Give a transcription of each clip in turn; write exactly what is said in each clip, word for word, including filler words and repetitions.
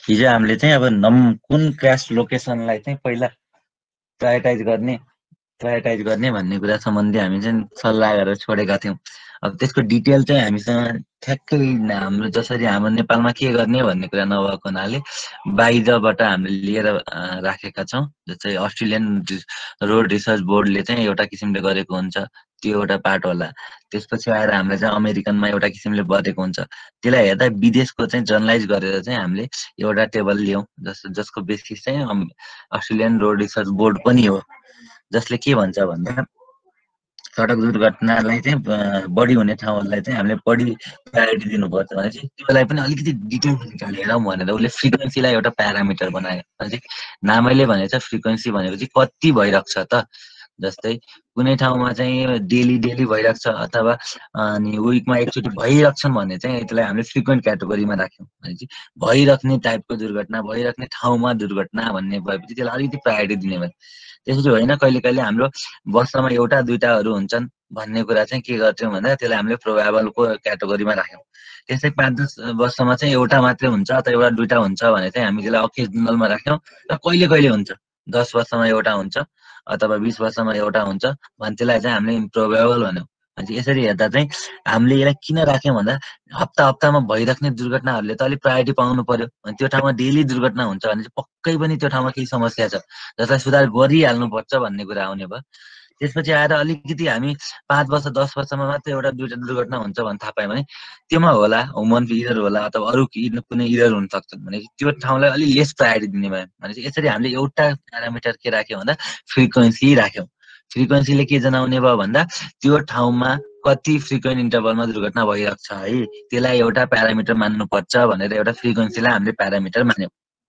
हिजो हामीले चाहिँ अब नम कुन क्रास लोकेसनलाई चाहिँ पहिला प्रायोरिटाइज गर्ने प्रायोरिटाइज गर्ने भन्ने कुरा सम्बन्धी हामी चाहिँ सल्लाह गरेर छोडेका थियौँ। अब त्यसको डिटेल चाहिँ हामीसँग ठ्याक्कै हाम्रो जसरी हाम्रो नेपालमा के गर्ने भन्ने कुरा नभएको हुनाले बाहिरबाट हामीले लिएर राखेका छौँ। जस्तै अस्ट्रेलियन रोड रिसर्च बोर्डले चाहिँ एउटा किसिमले गरेको हुन्छ, त्यो एउटा पार्ट होला। त्यसपछि आएर हामीले चाहिँ अमेरिकनमा एउटा किसिमले गरेको हुन्छ। त्यसलाई हेर्दा विदेशको चाहिँ जर्नलाइज गरेर चाहिँ हामीले एउटा टेबल ल्याउँ, जस जसको बेसिस चाहिँ अस्ट्रेलियन रोड रिसर्च बोर्ड पनि हो, जसले के भन्छ भन्दा सडक दुर्घटनालाई चाहिँ बढी हुने ठाउँहरूलाई चाहिँ हामीले बढी प्रायोरिटी दिनुपर्छ भने चाहिँ त्यसलाई पनि अलिकति डिटेलमा निकालेर भनेर उसले फ्रिक्वेन्सीलाई एउटा प्यारामिटर बनायो। चाहिँ नामैले भनेको छ फ्रिक्वेन्सी भनेको चाहिँ कति भइरहेको छ त। जस्तै कुनै ठाउँमा चाहिँ डेली डेली भइरहेको छ अथवा अनि विकमा एकचोटि भइरहेछन् भने चाहिँ त्यसलाई हामीले फ्रिक्वेन्ट क्याटेगोरीमा राख्यौँ भने चाहिँ भइराख्ने टाइपको दुर्घटना, भइराख्ने ठाउँमा दुर्घटना भन्ने भएपछि त्यसलाई अलिकति प्रायोरिटी दिने भयो। त्यसरी होइन, कहिले कहिले हाम्रो वर्षमा एउटा दुईटाहरू हुन्छन् भन्ने कुरा चाहिँ के गर्थ्यौँ भन्दा त्यसलाई हामीले प्रोबेबलको क्याटेगोरीमा राख्यौँ। त्यस्तै पाँच दस वर्षमा चाहिँ एउटा मात्रै हुन्छ अथवा एउटा दुईटा हुन्छ भने चाहिँ हामी त्यसलाई अकेजनलमा राख्यौँ। र कहिले कहिले हुन्छ, दस वर्षमा एउटा हुन्छ अथवा बिस वर्षमा एउटा हुन्छ भने त्यसलाई चाहिँ हामीले इम्प्रोबेबल भन्यौँ। यसरी हेर्दा चाहिँ हामीले यसलाई किन राख्यौँ भन्दा हप्ता हप्तामा भइराख्ने दुर्घटनाहरूले त अलिक प्रायोरिटी पाउनु पर्यो। अनि त्यो ठाउँमा डेली दुर्घटना हुन्छ भने चाहिँ पक्कै पनि त्यो ठाउँमा केही समस्या छ जसलाई सुधार गरिहाल्नुपर्छ भन्ने कुरा आउने भयो। त्यसपछि आएर अलिकति हामी पाँच वर्ष दस वर्षमा मात्रै एउटा दुईवटा दुर्घटना हुन्छ भने थाहा पायो भने त्योमा होला ह्युमन इरर होला अथवा अरू कुनै इरर हुन सक्छन् भने त्यो ठाउँलाई अलिक लेस प्रायोरिटी दिने भयो भने चाहिँ यसरी हामीले एउटा प्यारामिटर के राख्यौँ भन्दा फ्रिक्वेन्सी राख्यौँ। फ्रिक्वेन्सीले के जनाउने भयो भन्दा त्यो ठाउँमा कति फ्रिक्वेन्ट इन्टरभलमा दुर्घटना भइरहेको छ है, त्यसलाई एउटा प्यारामिटर मान्नुपर्छ भनेर एउटा फ्रिक्वेन्सीलाई हामीले प्यारामिटर मान्यौँ।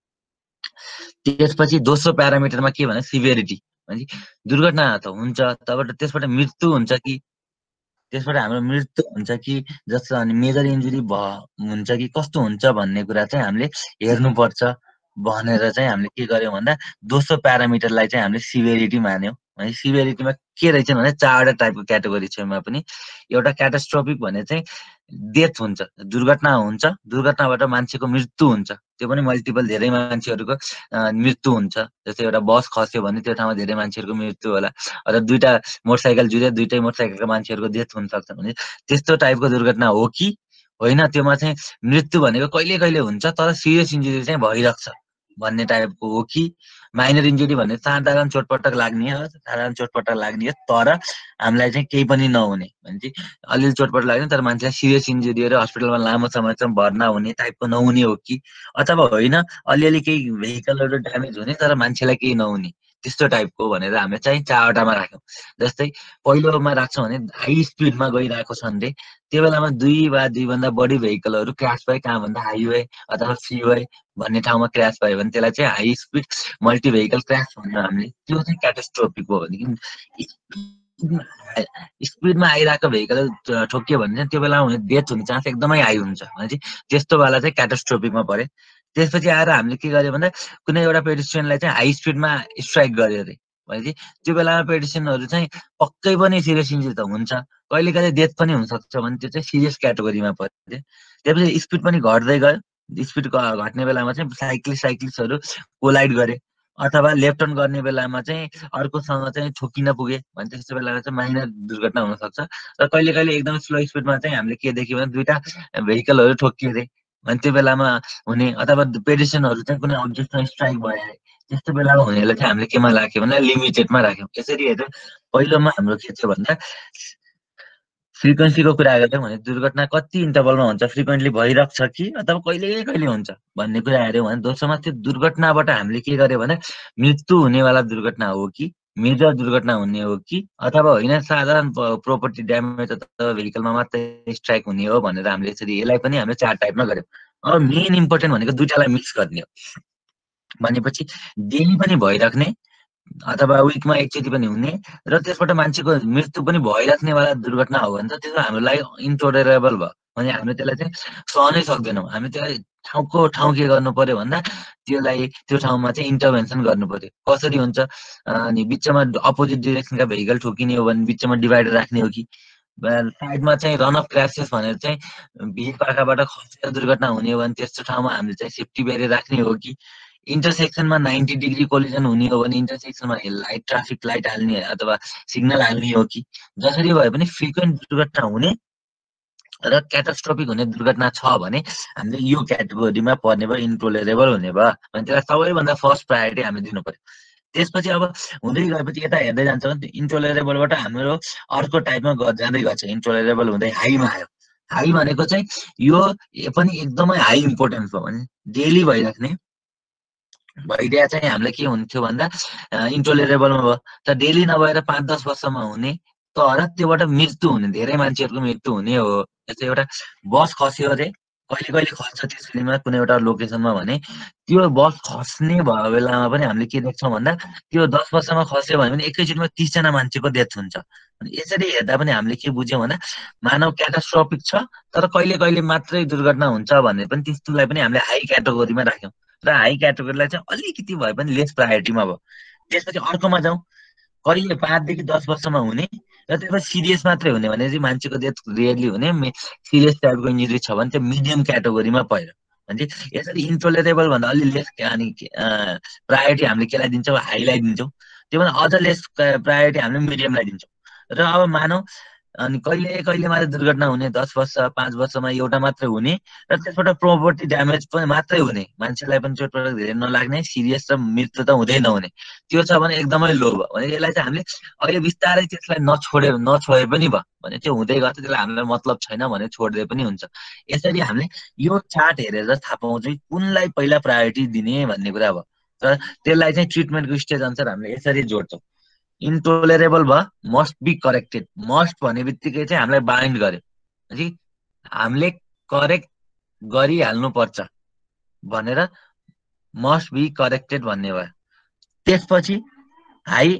त्यसपछि दोस्रो प्यारामिटरमा के भने सिभियरिटी, दुर्घटना त हुन्छ तब त्यसबाट मृत्यु हुन्छ कि त्यसबाट हाम्रो मृत्यु हुन्छ कि जस्तो अनि मेजर इन्जुरी भ हुन्छ कि कस्तो हुन्छ भन्ने कुरा चाहिँ हामीले हेर्नुपर्छ भनेर चाहिँ हामीले के गर्यौँ भन्दा दोस्रो प्यारामिटरलाई चाहिँ हामीले सिभियरिटी मान्यौँ। है सिभियरिटीमा के रहेछ भने चारवटा टाइपको क्याटेगोरी छ यसमा पनि। एउटा क्याटास्ट्रोफिक भने चाहिँ डेथ हुन्छ, दुर्घटना हुन्छ, दुर्घटनाबाट मान्छेको मृत्यु हुन्छ, त्यो पनि मल्टिपल धेरै मान्छेहरूको मृत्यु हुन्छ। जस्तै एउटा बस खस्यो भने त्यो ठाउँमा धेरै मान्छेहरूको मृत्यु होला, अथवा दुईटा मोटरसाइकल जुरे दुईटै मोटरसाइकलका मान्छेहरूको डेथ हुन सक्छ भने त्यस्तो टाइपको दुर्घटना हो कि होइन, त्योमा चाहिँ मृत्यु भनेको कहिले कहिले हुन्छ तर सिरियस इन्जुरी चाहिँ भइरहेको छ भन्ने टाइपको हो कि माइनर इन्जुरी भने साधारण चोटपटक लाग्ने हो, साधारण चोटपटक लाग्ने हो तर हामीलाई चाहिँ केही पनि नहुने भने चाहिँ अलिअलि चोटपटक लाग्ने तर मान्छेलाई सिरियस इन्जुरी र हस्पिटलमा लामो समयसम्म भर्ना हुने टाइपको नहुने हो कि, अथवा होइन अलिअलि केही भेहिकलहरू ड्यामेज हुने तर मान्छेलाई केही नहुने त्यस्तो टाइपको भनेर हामीले चाहिँ चारवटामा राख्यौँ। जस्तै पहिलोमा राख्छौँ भने हाई स्पिडमा गइरहेको छ भने त्यो बेलामा दुई वा दुईभन्दा बढी भेहिकलहरू क्रास भए, कहाँ भन्दा हाइवे अथवा फ्रीवे भन्ने ठाउँमा क्रास भयो भने त्यसलाई चाहिँ high speed multi vehicle cross भन्छौँ हामीले। त्यो चाहिँ क्याटास्ट्रोफिक हो भनेदेखि स्पिडमा आइरहेको भेहिकल ठोकियो भने चाहिँ त्यो बेलामा हुने डेथ हुने चान्स एकदमै हाई हुन्छ भने चाहिँ त्यस्तो वाला चाहिँ क्याटास्ट्रोफिकमा पऱ्यो। त्यसपछि आएर हामीले के गर्यो भन्दा कुनै एउटा पेडिस्ट्रियनलाई चाहिँ हाई स्पिडमा स्ट्राइक गर्यो अरे भनेपछि त्यो बेलामा पेडिस्ट्रियनहरू चाहिँ पक्कै पनि सिरियस इन्जुरी त हुन्छ, कहिले कहिले डेथ पनि हुनसक्छ भने त्यो चाहिँ सिरियस क्याटेगोरीमा पऱ्यो। त्यसपछि स्पिड पनि घट्दै गयो, स्पिड घट्ने बेलामा चाहिँ साइक्लिस्ट साइक्लिस्टहरू कोलाइड गरे अथवा लेफ्ट टर्न गर्ने बेलामा चाहिँ अर्कोसँग चाहिँ ठोकिन पुगे भने त्यस्तो बेलामा चाहिँ माइनर दुर्घटना हुनसक्छ। र कहिले कहिले एकदम स्लो स्पिडमा चाहिँ हामीले के देख्यौँ भने दुईवटा भेहिकलहरू ठोकियो अरे भने त्यो बेलामा हुने, अथवा पेडिस्ट्रियनहरू चाहिँ कुनै अब्जेक्टमा स्ट्राइक भयो अरे त्यस्तो बेलामा हुनेलाई चाहिँ हामीले केमा राख्यौँ भने लिमिटेडमा राख्यौँ। यसरी हेर्दा पहिलोमा हाम्रो के थियो भन्दा फ्रिक्वेन्सीको कुरा गऱ्यौँ भने दुर्घटना कति इन्टरभलमा हुन्छ, फ्रिक्वेन्टली भइरहेको छ कि अथवा कहिले कहिले हुन्छ भन्ने कुरा हेऱ्यौँ भने दोस्रोमा त्यो दुर्घटनाबाट हामीले के गर्यो भने मृत्यु हुनेवाला दुर्घटना हो कि मेजर दुर्घटना हुने हो कि अथवा होइन साधारण प्रोपर्टी ड्यामेज अथवा भेहिकलमा मात्रै स्ट्राइक हुने हो भनेर हामीले यसरी यसलाई पनि हामीले चार टाइपमा गऱ्यौँ। अब मेन इम्पोर्टेन्ट भनेको दुइटालाई मिक्स गर्ने हो भनेपछि डेली पनि भइराख्ने अथवा विकमा एकचोटि पनि हुने र त्यसबाट मान्छेको मृत्यु पनि भइराख्नेवाला दुर्घटना हो भने त त्यो हाम्रो लागि इन्टोलरेबल भयो भने हामीले त्यसलाई चाहिँ सहनै सक्दैनौँ। हामी त्यसलाई ठाउँको ठाउँ के गर्नु पर्यो भन्दा त्यसलाई त्यो ठाउँमा चाहिँ इन्टरभेन्सन गर्नु पर्यो। कसरी हुन्छ अनि बिचमा अपोजिट डिरेक्सनका भेहिकल ठोकिने हो भने बिचमा डिभाइडर राख्ने हो कि साइडमा चाहिँ रन अफ क्रासेस भनेर चाहिँ भिर पाखाबाट खसेर दुर्घटना हुने हो भने त्यस्तो ठाउँमा हामीले चाहिँ सेफ्टी ब्यारियर राख्ने हो कि इन्टरसेक्सनमा नाइन्टी डिग्री कोलिजन हुने हो भने इन्टरसेक्सनमा लाइट ट्राफिक लाइट हाल्ने अथवा सिग्नल हाल्ने हो कि जसरी भए पनि फ्रिक्वेन्ट दुर्घटना हुने र क्याटास्ट्रोफिक हुने दुर्घटना छ भने हामीले यो क्याटेगोरीमा पर्ने भयो इन्टोलेरेबल हुने भयो भने त्यसलाई सबैभन्दा फर्स्ट प्रायोरिटी हामीले दिनु पर्यो त्यसपछि अब हुँदै गएपछि यता हेर्दै जान्छ भने इन्टोलेरेबलबाट हाम्रो अर्को टाइपमा जाँदै गर्छ इन्टोलेरेबल हुँदै हाईमा आयो हाई भनेको चाहिँ यो पनि एकदमै हाई इम्पोर्टेन्स हो भने डेली भइराख्ने भइदिया चाहिँ हामीलाई के हुन्थ्यो भन्दा इन्टोलेरेबलमा भयो त डेली नभएर पाँच दस वर्षमा हुने तर त्योबाट मृत्यु हुने धेरै मान्छेहरूको मृत्यु हुने हो जस्तै एउटा बस खस्यो अरे कहिले कहिले खस्छ त्यसरीमा कुनै एउटा लोकेसनमा भने त्यो बस खस्ने भयो बेलामा पनि हामीले के देख्छौँ भन्दा त्यो दस वर्षमा खस्यो भने पनि एकैचोटिमा तिसजना मान्छेको डेथ हुन्छ यसरी हेर्दा पनि हामीले के बुझ्यौँ भन्दा मानव क्याटास्ट्रोफिक छ तर कहिले कहिले मात्रै दुर्घटना हुन्छ भने पनि त्यस्तोलाई पनि हामीले हाई क्याटेगोरीमा राख्यौँ र हाई क्याटेगोरीलाई चाहिँ अलिकति भए पनि लेस प्रायोरिटीमा भयो त्यसपछि अर्कोमा जाउँ कहिले पाँचदेखि दस वर्षमा हुने र त्यसमा सिरियस मात्रै हुने भने चाहिँ मान्छेको डेथ रियरली हुने सिरियस टाइपको इन्जुरी छ भने त्यो मिडियम क्याटेगोरीमा पर्यो भने चाहिँ यसरी इन्टोलेरेबल भन्दा अलि लेस अनि प्रायोरिटी हामीले केलाई दिन्छौँ हाईलाई दिन्छौँ त्योभन्दा अझ लेस प्रायोरिटी हामीले मिडियमलाई दिन्छौँ र अब मानौ अनि कहिले कहिले मात्रै दुर्घटना हुने दस वर्ष पाँच वर्षमा एउटा मात्रै हुने र त्यसबाट प्रोपर्टी ड्यामेज पनि मात्रै हुने मान्छेलाई पनि चोटपटक धेरै नलाग्ने सिरियस र मृत्यु त हुँदै नहुने त्यो छ भने एकदमै लो भयो भने यसलाई चाहिँ हामीले अहिले बिस्तारै त्यसलाई नछोडे नछोडे पनि भयो भने त्यो हुँदै गर्छ त्यसलाई हामीलाई मतलब छैन भने छोड्दै पनि हुन्छ यसरी हामीले यो चार्ट हेरेर थाहा पाउँछौँ कुनलाई पहिला प्रायोरिटी दिने भन्ने कुरा भयो र त्यसलाई चाहिँ ट्रिटमेन्टको स्टेज अनुसार हामीले यसरी जोड्छौँ इन्टोलेरेबल भयो मस्ट बी करेक्टेड मस्ट भन्ने बित्तिकै चाहिँ हामीलाई बाइन्ड गर्यो है हामीले करेक्ट गरिहाल्नु पर्छ भनेर मस्ट बी करेक्टेड भन्ने भयो त्यसपछि हाई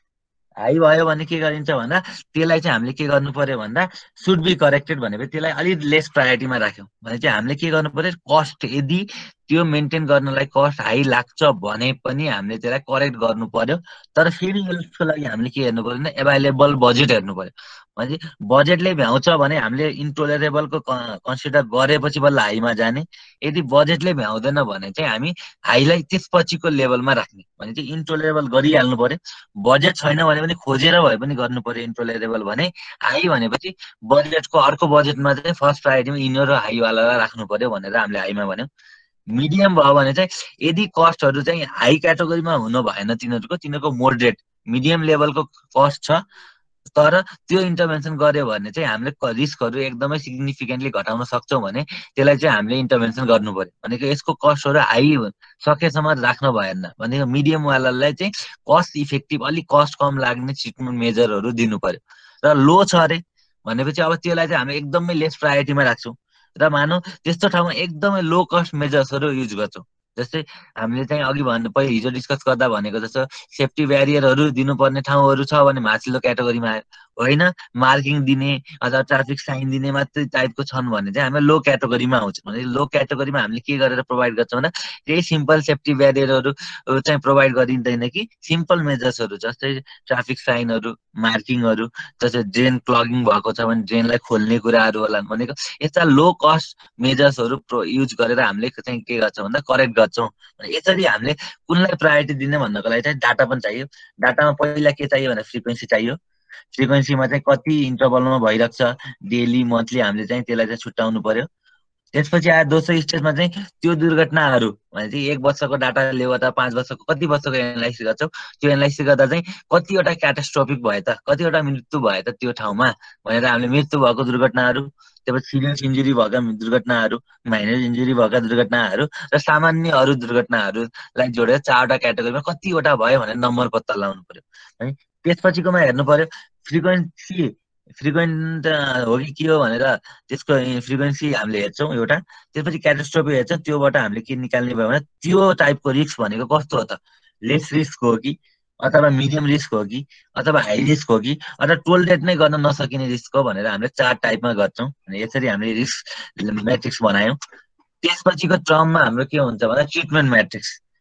हाई भयो भने के गरिन्छ भन्दा त्यसलाई चाहिँ हामीले के गर्नु पर्यो भन्दा सुड बी करेक्टेड भनेपछि त्यसलाई अलिक लेस प्रायोरिटीमा राख्यौँ भने चाहिँ हामीले के गर्नु पर्यो कस्ट यदि त्यो मेन्टेन गर्नलाई कस्ट हाई लाग्छ भने पनि हामीले त्यसलाई करेक्ट गर्नु पर्यो तर फेरि यसको लागि हामीले के हेर्नु पर्यो भने एभाइलेबल बजेट हेर्नु पर्यो भने बजेटले भ्याउँछ भने हामीले इन्टोलेरेबलको कन्सिडर गरेपछि बल्ल हाईमा जाने यदि बजेटले भ्याउँदैन भने चाहिँ हामी हाईलाई त्यसपछिको लेभलमा राख्ने भने चाहिँ इन्टोलेरेबल गरिहाल्नु पर्यो बजेट छैन भने पनि खोजेर भए पनि गर्नु पर्यो इन्टोलेरेबल भने हाई भनेपछि बजेटको अर्को बजेटमा चाहिँ फर्स्ट प्रायोरिटीमा इनर र हाईवालालाई राख्नु पर्यो भनेर हामीले हाईमा भन्यौँ मिडियम भयो भने चाहिँ यदि कस्टहरू चाहिँ हाई क्याटेगोरीमा हुनु भएन तिनीहरूको तिनीहरूको मोडरेट मिडियम लेभलको कस्ट छ तर त्यो इन्टरभेन्सन गर्यो भने चाहिँ हामीले रिस्कहरू एकदमै सिग्निफिकेन्टली घटाउन सक्छौँ भने त्यसलाई चाहिँ हामीले इन्टरभेन्सन गर्नु पर्यो भनेको यसको कस्टहरू हाई सकेसम्म राख्न भएन भनेको मिडियमवालालाई चाहिँ कस्ट इफेक्टिभ अलिक कस्ट कम लाग्ने ट्रिटमेन्ट मेजरहरू दिनु पर्यो र लो छ अरे भनेपछि अब त्यसलाई चाहिँ हामी एकदमै लेस प्रायोरिटीमा राख्छौँ र मानौ त्यस्तो ठाउँमा एकदमै लो कस्ट मेजर्सहरू युज गर्छौँ जस्तै हामीले चाहिँ अघि भन्नु पहिले हिजो डिस्कस गर्दा भनेको जस्तो सेफ्टी ब्यारियरहरू दिनुपर्ने ठाउँहरू छ भने माथिल्लो क्याटेगोरीमा आयो होइन मार्किङ दिने अथवा ट्राफिक साइन दिने मात्रै टाइपको छन् भने चाहिँ हामी लो क्याटेगोरीमा आउँछ भने लो क्याटेगोरीमा हामीले के गरेर प्रोभाइड गर्छौँ भन्दा त्यही सिम्पल सेफ्टी ब्यारियरहरू चाहिँ प्रोभाइड गरिँदैन कि सिम्पल मेजर्सहरू जस्तै ट्राफिक साइनहरू मार्किङहरू जस्तै ड्रेन क्लगिङ भएको छ भने ड्रेनलाई खोल्ने कुराहरू होला भनेको यस्ता लो कस्ट मेजर्सहरू युज गरेर हामीले चाहिँ के गर्छौँ भन्दा करेक्ट गर्छौँ यसरी हामीले कुनलाई प्रायोरिटी दिने भन्नको लागि चाहिँ डाटा पनि चाहियो डाटामा पहिला के चाहियो भने फ्रिक्वेन्सी चाहियो फ्रिक्वेन्सीमा चाहिँ कति इन्टरभलमा भइरहेको छ डेली मन्थली हामीले चाहिँ त्यसलाई चाहिँ छुट्याउनु पर्यो त्यसपछि आएर दोस्रो स्टेजमा चाहिँ त्यो दुर्घटनाहरू भने चाहिँ एक वर्षको डाटा ल्याऊ अथवा पाँच वर्षको कति वर्षको एनालाइसिस गर्छौँ त्यो एनालाइसिस गर्दा चाहिँ कतिवटा क्याटास्ट्रोफिक भयो त कतिवटा मृत्यु भयो त त्यो ठाउँमा भनेर हामीले मृत्यु भएको दुर्घटनाहरू त्यसपछि सिरियस इन्जुरी भएका दुर्घटनाहरू माइनर इन्जुरी भएका दुर्घटनाहरू र सामान्य अरू दुर्घटनाहरूलाई जोडेर चारवटा क्याटेगोरीमा कतिवटा भयो भनेर नम्बर पत्ता लगाउनु पर्यो है त्यसपछिकोमा हेर्नु पर्यो फ्रिक्वेन्सी फ्रिक्वेन्ट हो कि के हो भनेर त्यसको फ्रिक्वेन्सी हामीले हेर्छौँ एउटा त्यसपछि क्याटास्ट्रोफी हेर्छौँ त्योबाट हामीले के निकाल्ने भयो भने त्यो टाइपको रिस्क भनेको कस्तो हो त लेस रिस्क हो कि अथवा मिडियम रिस्क हो कि अथवा हाई रिस्क हो कि अथवा टोलरेट नै गर्न नसकिने रिस्क हो भनेर हामीले चार टाइपमा गर्छौँ यसरी हामीले रिस्क म्याट्रिक्स बनायौँ त्यसपछिको टर्ममा हाम्रो के हुन्छ भन्दा ट्रिटमेन्ट म्याट्रिक्स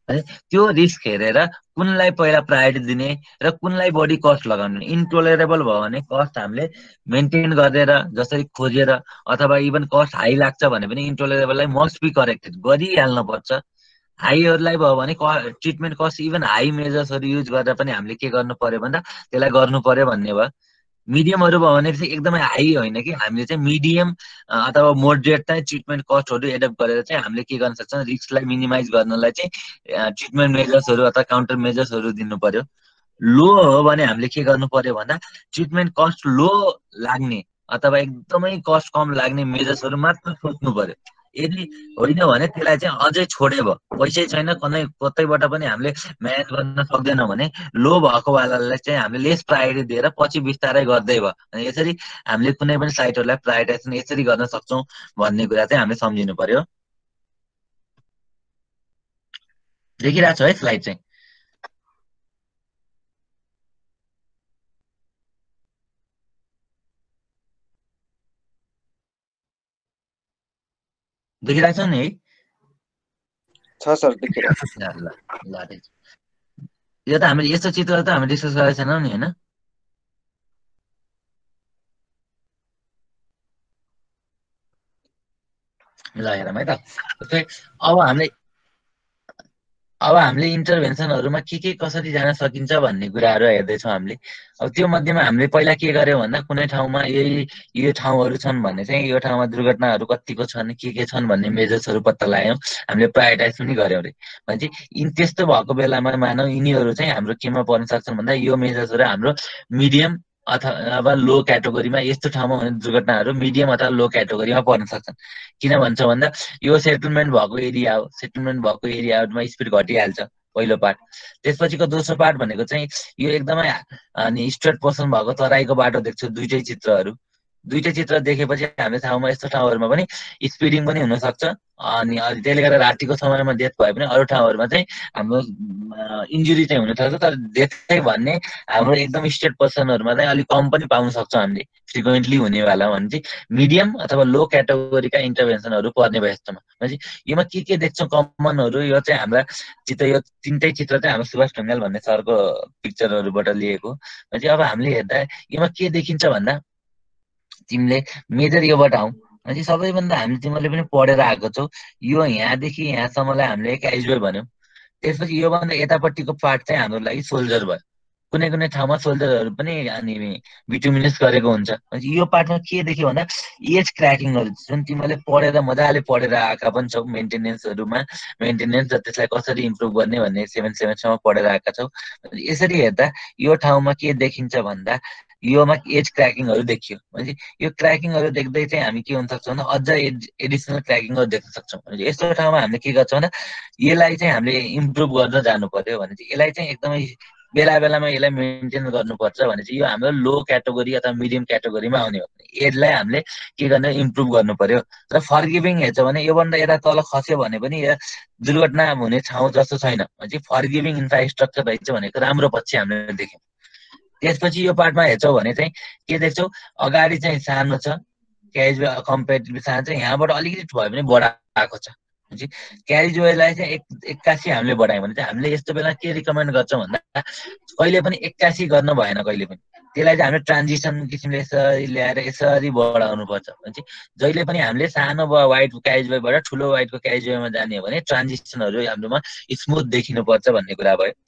है त्यो रिस्क हेरेर कुनलाई पहिला प्रायोरिटी दिने र कुनलाई बढी कस्ट लगाउने इन्टोलरेबल भयो भने कस्ट हामीले मेन्टेन गरेर जसरी खोजेर अथवा इभन कस्ट हाई लाग्छ भने पनि इन्टोलरेबललाई मस्ट बी करेक्टेड गरिहाल्न पर्छ हाईहरूलाई भयो भने ट्रिटमेन्ट कस्ट इभन हाई मेजर्सहरू युज गरेर पनि हामीले के गर्नु पर्यो भन्दा त्यसलाई गर्नु पर्यो भन्ने भयो मिडियमहरू भयो भने चाहिँ एकदमै हाई होइन कि हामीले चाहिँ मिडियम अथवा मोडरेट चाहिँ ट्रिटमेन्ट कस्टहरू एडप्ट गरेर चाहिँ हामीले के गर्न सक्छौँ रिस्कलाई मिनिमाइज गर्नलाई चाहिँ ट्रिटमेन्ट मेजर्सहरू अथवा काउन्टर मेजर्सहरू दिनु पर्यो लो हो भने हामीले के गर्नु पर्यो भन्दा ट्रिटमेन्ट कस्ट लो लाग्ने अथवा एकदमै कस्ट कम लाग्ने मेजर्सहरू मात्र सोच्नु पर्यो यदि होइन भने त्यसलाई चाहिँ अझै छोडे भयो पैसै छैन कतै कतैबाट पनि हामीले म्यानेज गर्न सक्दैनौँ भने लो भएको वालालाई चाहिँ हामीले लेस प्रायोरिटी दिएर पछि बिस्तारै गर्दै भयो अनि यसरी हामीले कुनै पनि साइटहरूलाई प्रायोरिटाइजेसन यसरी गर्न सक्छौँ भन्ने कुरा चाहिँ हामीले सम्झिनु पर्यो देखिरहेको छ है स्लाइड चाहिँ देखिरहेको छ नि है छ सर देखिरहेको ल ल ल यो त हामीले यस्तो चित्र त हामी डिस्कस गरेको छैनौँ नि होइन ल हेरौँ है त अब हामीले अब हामीले इन्टरभेन्सनहरूमा के के कसरी जान सकिन्छ भन्ने कुराहरू हेर्दैछौँ हामीले अब त्यो मध्येमा हामीले पहिला के गर्यौँ भन्दा कुनै ठाउँमा यही यो ठाउँहरू छन् भने चाहिँ यो ठाउँमा दुर्घटनाहरू कतिको छन् के के छन् भन्ने मेजर्सहरू पत्ता लगायौँ हामीले प्रायोरिटाइज पनि गऱ्यौँ अरे भने चाहिँ त्यस्तो भएको बेलामा मानौ यिनीहरू चाहिँ हाम्रो केमा पर्न सक्छन् भन्दा यो मेजर्सहरू हाम्रो मिडियम अथवा लो क्याटेगोरीमा यस्तो ठाउँमा हुने दुर्घटनाहरू मिडियम अथवा लो क्याटेगोरीमा पर्न सक्छन् किन भन्छ भन्दा यो सेटलमेन्ट भएको एरिया हो सेटलमेन्ट भएको एरियामा स्पिड घटिहाल्छ पहिलो पार्ट त्यसपछिको दोस्रो पार्ट भनेको चाहिँ यो एकदमै अनि स्ट्रेट पर्सन भएको तराईको बाटो देख्छु दुईटै चित्रहरू दुईटै चित्र देखेपछि हामीले ठाउँमा यस्तो ठाउँहरूमा पनि स्पिडिङ पनि हुनसक्छ अनि त्यसले गर्दा रातिको समयमा डेथ भए पनि अरू ठाउँहरूमा चाहिँ हाम्रो इन्जुरी चाहिँ हुनसक्छ तर डेथ चाहिँ भन्ने हाम्रो एकदम स्ट्रेट पर्सनहरूमा चाहिँ अलिक कम पनि पाउन सक्छौँ हामीले फ्रिक्वेन्टली हुनेवाला भने चाहिँ मिडियम अथवा लो क्याटेगोरीका इन्टरभेन्सनहरू पर्ने भयो यस्तोमा भनेपछि योमा के के देख्छौँ कमनहरू यो चाहिँ हाम्रा चित्र यो तिनटै चित्र चाहिँ हाम्रो सुभाष ढुङ्गाल भन्ने सरको पिक्चरहरूबाट लिएको भनेपछि अब हामीले हेर्दा योमा के देखिन्छ भन्दा तिमीले मेजर योबाट आऊ भनेपछि सबैभन्दा हामी तिमीले पनि पढेर आएको छौ यो यहाँदेखि यहाँसम्मलाई हामीले क्याजुअल भन्यौँ त्यसपछि योभन्दा यतापट्टिको पार्ट चाहिँ हाम्रो लागि सोल्जर भयो कुनै कुनै ठाउँमा सोल्जरहरू पनि अनि बिटुमिनेस गरेको हुन्छ यो पार्टमा के देख्यो भन्दा एज क्र्याकिङहरू जुन तिमीले पढेर मजाले पढेर आएका पनि छौ मेन्टेनेन्सहरूमा मेन्टेनेन्स र त्यसलाई कसरी इम्प्रुभ गर्ने भन्ने सेभेन सेभेनसम्म पढेर आएका छौ यसरी हेर्दा यो ठाउँमा के देखिन्छ भन्दा योमा एज क्र्याकिङहरू देखियो भनेपछि यो क्र्याकिङहरू देख्दै चाहिँ हामी के हुन सक्छौँ भन्दा अझ एज एडिसनल क्र्याकिङहरू देख्न सक्छौँ यस्तो ठाउँमा हामीले के गर्छौँ भन्दा यसलाई चाहिँ हामीले इम्प्रुभ गर्न जानु पर्यो भने चाहिँ यसलाई चाहिँ एकदमै बेला बेलामा यसलाई मेन्टेन गर्नुपर्छ भने चाहिँ यो हाम्रो लो क्याटेगोरी अथवा मिडियम क्याटेगोरीमा आउने हो एजलाई हामीले के गर्ने इम्प्रुभ गर्नु पर्यो र फर्गिभिङ हेर्छ भने योभन्दा यता तल खस्यो भने पनि दुर्घटना हुने ठाउँ जस्तो छैन भने चाहिँ फर्गिभिङ इन्फ्रास्ट्रक्चर रहेछ भनेको राम्रो पक्ष हामीले देख्यौँ त्यसपछि यो पार्टमा हेर्छौँ भने चाहिँ के देख्छौँ अगाडि चाहिँ सानो छ क्याजुअल कम्पेरिटिभ सानो छ यहाँबाट अलिकति भए पनि बढाएको छ क्यारिजवेलाई चाहिँ एक एक्कासी हामीले बढायौँ भने चाहिँ हामीले यस्तो बेला के रिकमेन्ड गर्छौँ भन्दा कहिले पनि एक्कासी गर्न भएन कहिले पनि त्यसलाई चाहिँ हामीले ट्रान्जिसन किसिमले यसरी ल्याएर यसरी बढाउनुपर्छ भने चाहिँ जहिले पनि हामीले सानो वाइड क्यारिजवेबाट ठुलो वाइडको क्यारिजवेमा जाने हो भने ट्रान्जिसनहरू हाम्रोमा स्मुथ देखिनुपर्छ भन्ने कुरा भयो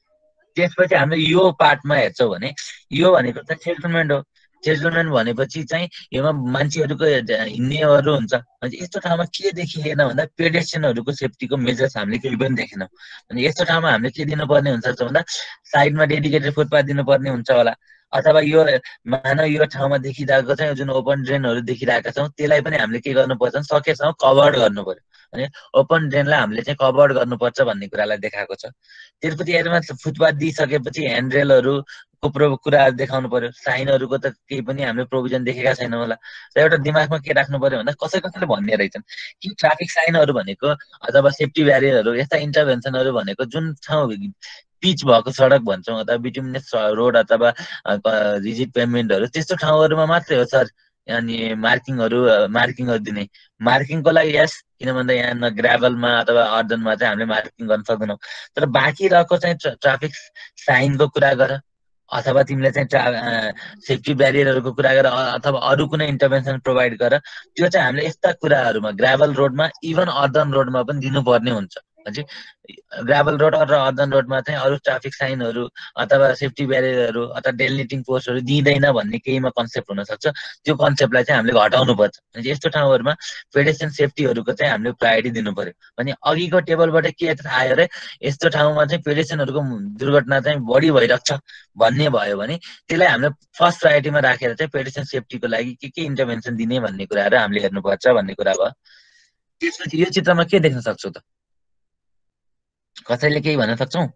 त्यसपछि हामीले यो पार्टमा हेर्छौँ भने यो भनेको चाहिँ सेटलमेन्ट हो सेटलमेन्ट भनेपछि चाहिँ योमा मान्छेहरूको हिँड्नेहरू हुन्छ यस्तो ठाउँमा के देखिएन भन्दा पेडेस्ट्रियनहरूको सेफ्टीको मेजर्स हामीले केही पनि देखेनौँ अनि यस्तो ठाउँमा हामीले के दिनुपर्ने हुन्छ भन्दा साइडमा डेडिकेटेड फुटपाथ दिनुपर्ने हुन्छ होला अथवा यो मानव यो ठाउँमा देखिरहेको चाहिँ जुन ओपन ड्रेनहरू देखिरहेका छौँ त्यसलाई पनि हामीले के गर्नुपर्छ सकेसम्म कभर गर्नु पर्यो अनि ओपन ड्रेनलाई हामीले चाहिँ कभर गर्नुपर्छ भन्ने कुरालाई देखाएको छ त्यसपछि यसमा फुटपाथ दिइसकेपछि ह्यान्डरेलहरूको प्रो कुराहरू देखाउनु पर्यो साइनहरूको त केही पनि हामीले प्रोभिजन देखेका छैनौँ होला र एउटा दिमागमा के राख्नु पर्यो भन्दा कसै कसैले भन्ने रहेछन् कि ट्राफिक साइनहरू भनेको अथवा सेफ्टी ब्यारियरहरू यस्ता इन्टरभेन्सनहरू भनेको जुन ठाउँ पिच भएको सडक भन्छौँ अथवा बिटुमिनस रोड अथवा रिजिड पेभमेन्टहरू त्यस्तो ठाउँहरूमा मात्रै हो सर अनि मार्किङहरू मार्किङहरू दिने। मार्किङको लागि यस, किन भन्दा यहाँ न ग्राभलमा अथवा अर्दनमा चाहिँ हामीले मार्किङ गर्न सक्दैनौँ। तर बाँकी रहेको चाहिँ ट्राफिक साइनको कुरा गर, अथवा तिमीले चाहिँ सेफ्टी ब्यारियरहरूको कुरा गर, अथवा अरू कुनै इन्टरभेन्सन प्रोभाइड गर। त्यो चाहिँ हामीले यस्ता कुराहरूमा ग्राभल रोडमा, इभन अर्दन रोडमा पनि दिनुपर्ने हुन्छ। भनेपछि ग्राभल रोड र अर्दन रोडमा चाहिँ अरू ट्राफिक साइनहरू अथवा सेफ्टी ब्यारियरहरू अथवा डेलिमिटिङ पोस्टहरू दिँदैन भन्ने केहीमा कन्सेप्ट हुनसक्छ। त्यो कन्सेप्टलाई चाहिँ हामीले घटाउनु पर्छ। भने यस्तो ठाउँहरूमा पेडेस्ट्रियन सेफ्टीहरूको चाहिँ हामीले प्रायोरिटी दिनु पर्यो। भने अघिको टेबलबाट के आयो अरे, यस्तो ठाउँमा चाहिँ पेडेस्ट्रियनहरूको दुर्घटना चाहिँ बढी भइरहेको छ भन्ने भयो भने त्यसलाई हामीले फर्स्ट प्रायोरिटीमा राखेर चाहिँ पेडेस्ट्रियन सेफ्टीको लागि के के इन्टरभेन्सन दिने भन्ने कुराहरू हामीले हेर्नुपर्छ भन्ने कुरा भयो। त्यसपछि यो चित्रमा के देख्न सक्छौ त? कसैले केही भन्न सक्छौ?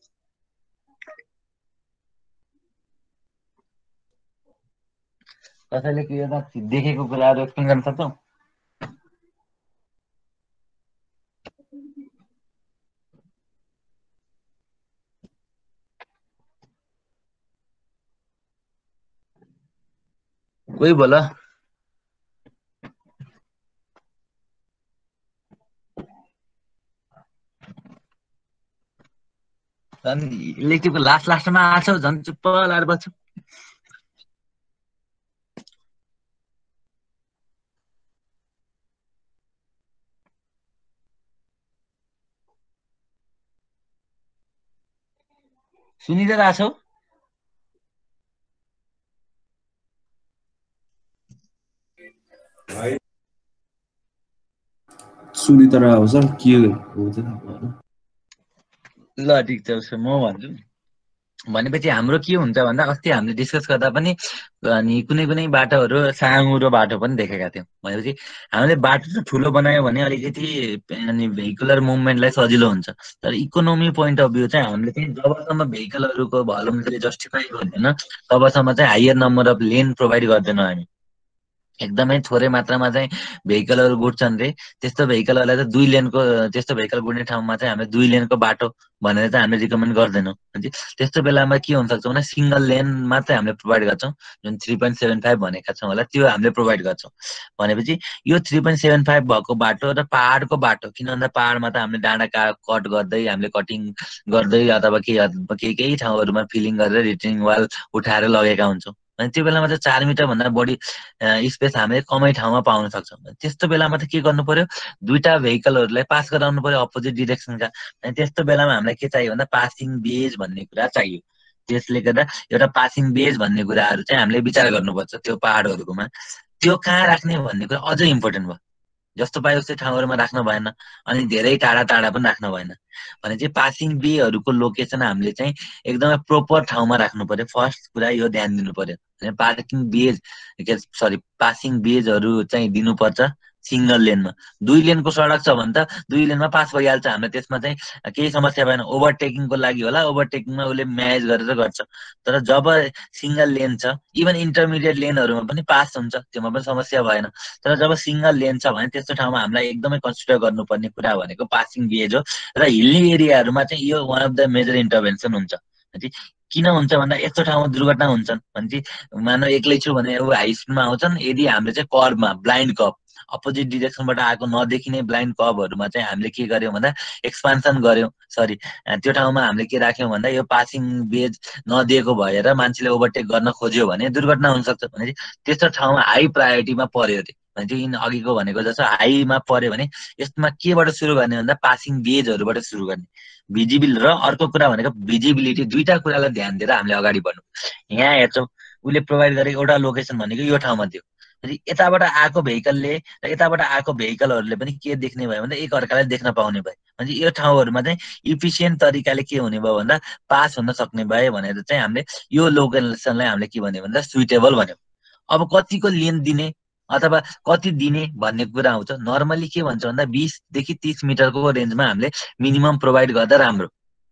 कसैले के देखेको कुराहरू एक्सप्लेन गर्न सक्छौ? कोही बोल। इलेक्टिभको लास्ट लास्टमा आछ, झन् चुप्प लाएर बस्छु। सुनिरहेको छौ? सुनि त रहेको छ, के हो त थाहा भएन। ल ठिक छ, उसो म भन्छु। भनेपछि हाम्रो के हुन्छ भन्दा अस्ति हामीले डिस्कस गर्दा पनि अनि कुनै कुनै बाटोहरू साँगुरो बाटो पनि देखेका थियौँ। भनेपछि हामीले बाटो चाहिँ ठुलो बनायो भने अलिकति अनि भेहिकुलर मुभमेन्टलाई सजिलो हुन्छ। तर इकोनोमी पोइन्ट अफ भ्यू चाहिँ हामीले चाहिँ जबसम्म भेहिकलहरूको भोल्युमले जस्टिफाई गर्दैन तबसम्म चाहिँ higher number of lane provide गर्दैनौँ हामी। एकदमै थोरै मात्रामा चाहिँ भेहिकलहरू गुड्छन् रे, त्यस्तो भेहिकलहरूलाई चाहिँ दुई लेनको त्यस्तो भेहिकल गुड्ने ठाउँमा चाहिँ हामीले दुई लेनको बाटो भनेर चाहिँ हामीले रिकमेन्ड गर्दैनौँ। त्यस्तो बेलामा के हुनसक्छ भने सिङ्गल लेन मात्रै हामीले प्रोभाइड गर्छौँ, जुन थ्री पोइन्ट सेभेन फाइभ भनेका छौँ होला त्यो हामीले प्रोभाइड गर्छौँ। भनेपछि यो थ्री पोइन्ट सेभेन फाइभ भएको बाटो र पाहाडको बाटो, किन भन्दा पाहाडमा त हामीले डाँडा का कट गर्दै हामीले कटिङ गर्दै अथवा केही केही ठाउँहरूमा फिलिङ गरेर रिटेनिङ वाल उठाएर लगेका हुन्छौँ। अनि त्यो बेलामा चाहिँ चार मिटर भन्दा बढी स्पेस हामीले कमै ठाउँमा पाउन सक्छौँ। त्यस्तो बेलामा त के गर्नु पर्यो, दुईटा भेहिकलहरूलाई पास गराउनु पर्यो अपोजिट डिरेक्सनका। अनि त्यस्तो बेलामा हामीलाई के चाहियो भन्दा पासिङ बेज भन्ने कुरा चाहियो। त्यसले गर्दा एउटा पासिङ बेज भन्ने कुराहरू चाहिँ हामीले विचार गर्नुपर्छ त्यो पाहाडहरूकोमा। त्यो कहाँ राख्ने भन्ने कुरा अझै इम्पोर्टेन्ट भयो। जस्तो पायो उस्तै ठाउँहरूमा राख्नु भएन, अनि धेरै टाढा टाढा पनि राख्नु भएन। भने चाहिँ पासिङ बेहरूको लोकेसन हामीले चाहिँ एकदमै प्रोपर ठाउँमा राख्नु पर्यो। फर्स्ट कुरा यो ध्यान दिनु पर्यो। पार्किङ बेज सरी पासिङ बेजहरू चाहिँ दिनुपर्छ सिङ्गल लेनमा। दुई लेनको सडक छ भने त दुई लेनमा पास भइहाल्छ, हामीलाई त्यसमा चाहिँ केही समस्या भएन। ओभरटेकिङको लागि होला, ओभरटेकिङमा उसले म्यानेज गरेर गर्छ। तर जब सिङ्गल लेन छ, इभन इन्टरमिडिएट लेनहरूमा पनि पास हुन्छ, त्योमा पनि समस्या भएन। तर जब सिङ्गल लेन छ भने त्यस्तो ठाउँमा हामीलाई एकदमै कन्सिडर गर्नुपर्ने कुरा भनेको पासिङ बेज हो। र हिल्ली एरियाहरूमा चाहिँ यो one of the major intervention हुन्छ। किन हुन्छ भन्दा यस्तो ठाउँमा दुर्घटना हुन्छन् भने मानव एक्लै छु भने ऊ हाई स्पिडमा आउँछन्, यदि हामीले चाहिँ कर्बमा ब्लाइन्ड कर्ब अपोजिट डिरेक्सनबाट आएको नदेखिने ब्लाइन्ड कर्बहरूमा चाहिँ हामीले के गर्यौँ भन्दा एक्सपान्सन गर्यौँ, सरी त्यो ठाउँमा हामीले के राख्यौँ भन्दा यो पासिङ बेज नदिएको भएर मान्छेले ओभरटेक गर्न खोज्यो भने दुर्घटना हुनसक्छ। भने त्यस्तो ठाउँमा हाई प्रायोरिटीमा पर्यो अरे। भने चाहिँ अघिको भनेको जस्तो हाईमा पर्यो भने यसमा केबाट सुरु गर्ने भन्दा पासिङ बेजहरूबाट सुरु गर्ने। भिजिबल र अर्को कुरा भनेको भिजिबिलिटी, दुईटा कुरालाई ध्यान दिएर हामीले अगाडि बढ्नु। यहाँ हेर्छौँ उसले प्रोभाइड गरेको एउटा लोकेसन भनेको यो ठाउँमा थियो। यताबाट आएको भेहिकलले र यताबाट आएको भेहिकलहरूले पनि के देख्ने भयो भन्दा एक अर्कालाई देख्न पाउने भयो। भने यो ठाउँहरूमा चाहिँ इफिसियन्ट तरिकाले के हुने भयो भन्दा पास हुन सक्ने भयो भनेर चाहिँ हामीले यो लोकेसनलाई हामीले के भन्यो भन्दा सुइटेबल भन्यौँ। अब कतिको लेन दिने अथवा कति दिने भन्ने कुरा आउँछ। नर्मली के भन्छ भन्दा बिसदेखि तीस मिटरको रेन्जमा हामीले मिनिमम प्रोभाइड गर्दा राम्रो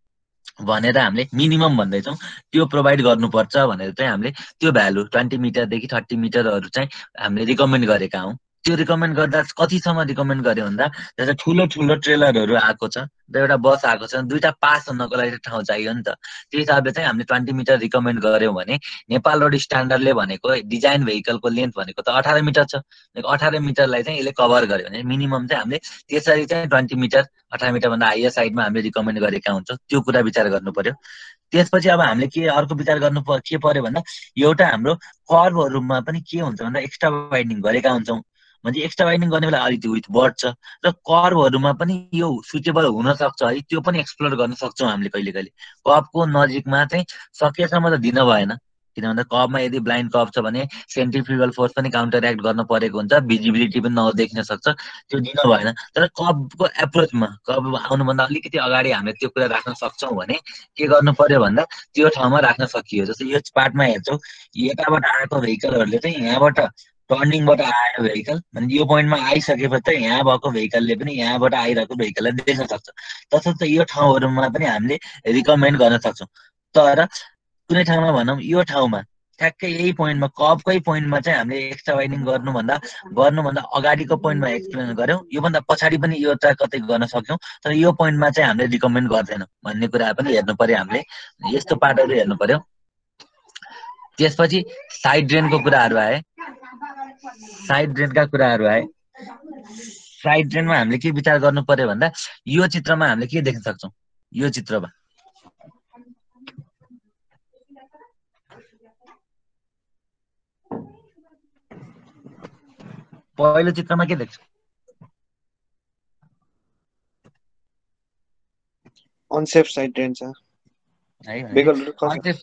भनेर हामीले मिनिमम भन्दैछौँ, त्यो प्रोभाइड गर्नुपर्छ भनेर चाहिँ हामीले त्यो भ्यालु ट्वेन्टी मिटरदेखि थर्टी मिटरहरू चाहिँ हामीले रिकमेन्ड गरेका हौँ। त्यो रिकमेन्ड गर्दा कतिसम्म रिकमेन्ड गर्यो भन्दा जस्तो ठुलो ठुलो ट्रेलरहरू आएको छ, एउटा बस आएको छ, दुईटा पास हुनको लागि ठाउँ चाहियो नि त। त्यो हिसाबले चाहिँ हामीले ट्वेन्टी मिटर रिकमेन्ड गर्यौँ भने नेपाल रोड स्ट्यान्डर्डले भनेको डिजाइन भेहिकलको लेन्थ भनेको त अठार मिटर छ। अठार मिटरलाई चाहिँ यसले कभर गर्यो भने मिनिमम चाहिँ हामीले त्यसरी चाहिँ ट्वेन्टी मिटर अठार मिटरभन्दा हायर साइडमा हामीले रिकमेन्ड गरेका हुन्छौँ। त्यो कुरा विचार गर्नु पर्यो। त्यसपछि अब हामीले के अर्को विचार गर्नु के पर्यो भन्दा एउटा हाम्रो कर्भहरूमा पनि के हुन्छ भन्दा एक्स्ट्रा वाइडनिङ गरेका हुन्छौँ भने एक्स्ट्रा वाइडनिङ गर्ने बेला अलिकति विथ बढ्छ र कर्भहरूमा पनि यो सुटेबल हुन सक्छ है, त्यो पनि एक्सप्लोर गर्न सक्छौँ हामीले कहिले कहिले। कपको नजिकमा चाहिँ सकेसम्म त दिन भएन, किन भन्दा कपमा यदि ब्लाइन्ड कप छ भने सेन्ट्रिफ्युगल फोर्स पनि काउन्टर एक्ट गर्न परेको हुन्छ, भिजिबिलिटी पनि नदेखिन सक्छ, त्यो दिन भएन। तर कपको एप्रोचमा कप आउनुभन्दा अलिकति अगाडि हामीले त्यो कुरा राख्न सक्छौँ भने के गर्नु पर्यो भन्दा त्यो ठाउँमा राख्न सकियो। जस्तो यो पार्टमा हेर्छौँ, यताबाट आएको भेहिकलहरूले चाहिँ यहाँबाट टर्निङबाट आयो भेहिकल भने यो पोइन्टमा आइसकेपछि चाहिँ यहाँ भएको भेहिकलले पनि यहाँबाट आइरहेको भेहिकललाई देख्न सक्छ। तसर्थ यो ठाउँहरूमा पनि हामीले रिकमेन्ड गर्न सक्छौँ। तर कुनै ठाउँमा भनौँ यो ठाउँमा ठ्याक्कै यही पोइन्टमा कपकै पोइन्टमा चाहिँ हामीले एक्स्ट्रा वाइडिङ गर्नुभन्दा गर्नुभन्दा अगाडिको पोइन्टमा एक्सप्लेन गऱ्यौँ, योभन्दा पछाडि पनि यो त कतै गर्न सक्यौँ, तर यो पोइन्टमा चाहिँ हामीले रिकमेन्ड गर्दैनौँ भन्ने कुरा पनि हेर्नु पर्यो हामीले। यस्तो पार्टहरू हेर्नु पर्यो। त्यसपछि साइड ड्रेनको कुराहरू आए, साइड ड्रेनका कुराहरू आए। साइड ड्रेनमा हामीले के विचार गर्नु पर्यो भन्दा यो चित्रमा हामीले के देख्न सक्छौँ, यो चित्रमा पहिलो चित्रमा के देख्छौँ? अनसेफ साइड ड्रेन छ है, भेहिकलहरु खस्छ। अनसेफ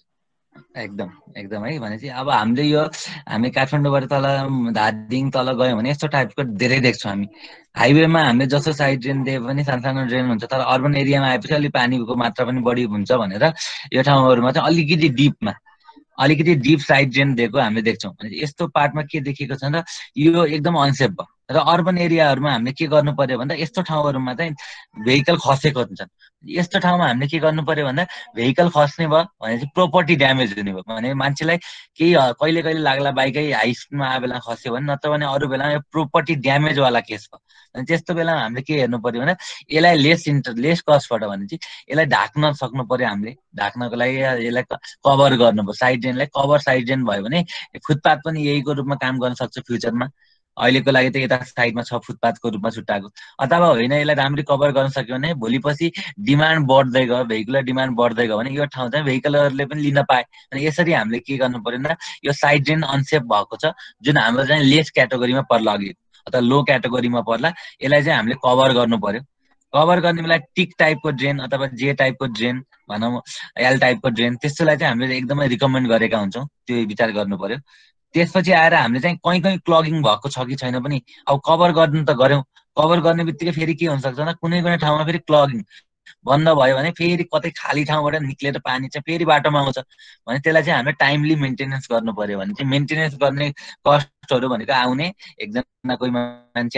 एकदम एकदम है। भनेपछि अब हामीले यो हामी काठमाडौँबाट तल धादिङ तल गयौँ भने यस्तो टाइपको धेरै देख्छौँ हामी। हाइवेमा हामीले जस्तो साइड ड्रेन दिए पनि सानो सानो ड्रेन हुन्छ, तर अर्बन एरियामा आएपछि अलिक पानीको मात्रा पनि बढी हुन्छ भनेर यो ठाउँहरूमा चाहिँ अलिकति डिपमा अलिकति डिप साइड ड्रेन दिएको हामीले देख्छौँ। यस्तो पार्टमा के देखिएको छ त यो एकदम अनसेफ भयो। र अर्बन एरियाहरूमा हामीले के गर्नु पर्यो भन्दा यस्तो ठाउँहरूमा चाहिँ भेहिकल खसेको हुन्छन्। यस्तो ठाउँमा हामीले के गर्नु पर्यो भन्दा भेहिकल खस्ने भयो भने चाहिँ प्रोपर्टी ड्यामेज हुने भयो भने मान्छेलाई केही कहिले कहिले लाग्ला बाइकै हाई स्पिडमा आए बेला खस्यो भने, नत्र भने अरू बेला प्रोपर्टी ड्यामेजवाला केस भयो। अनि त्यस्तो बेलामा हामीले के हेर्नु पर्यो भने यसलाई लेस इन्टर लेस कस्टबाट भने चाहिँ यसलाई ढाक्न सक्नु पर्यो। हामीले ढाक्नको लागि यसलाई कभर गर्नु पर्यो। साइड ड्रेनलाई कभर साइड ड्रेन भयो भने फुटपाथ पनि यहीको रूपमा काम गर्न सक्छ फ्युचरमा। अहिलेको लागि त यता साइडमा छ फुटपाथको रूपमा छुट्टाएको, अथवा होइन यसलाई राम्ररी कभर गर्न सक्यो भने भोलिपछि डिमान्ड बढ्दै गयो, भेहिकलर डिमान्ड बढ्दै गयो भने यो ठाउँ चाहिँ भेहिकलरले पनि लिन पाए। अनि यसरी हामीले के गर्नु पर्यो भन्दा यो साइड ड्रेन अनसेफ भएको छ जुन हाम्रो चाहिँ लेस क्याटेगोरीमा पर्ला अघि अथवा लो क्याटेगोरीमा पर्ला, यसलाई चाहिँ हामीले कभर गर्नु पर्यो। कभर गर्ने बेला टिक टाइपको ड्रेन अथवा जे टाइपको ड्रेन भनौँ एल टाइपको ड्रेन त्यस्तोलाई चाहिँ हामीले एकदमै रिकमेन्ड गरेका हुन्छौँ, त्यो विचार गर्नु पर्यो। त्यसपछि आएर हामीले चाहिँ कहीँ कहीँ क्लगिङ भएको छ कि छैन पनि अब कभर गर्नु त गऱ्यौँ, कभर गर्ने बित्तिकै फेरि के हुनसक्छ भने कुनै कुनै ठाउँमा फेरि क्लगिङ बन्द भयो भने फेरि कतै खाली ठाउँबाट निक्लेर पानी चाहिँ फेरि बाटोमा आउँछ भने त्यसलाई चाहिँ हामीले टाइमली मेन्टेनेन्स गर्नु पर्यो। भने चाहिँ मेन्टेनेन्स गर्ने कस्टहरू भनेको आउने एकजना कोही मान्छे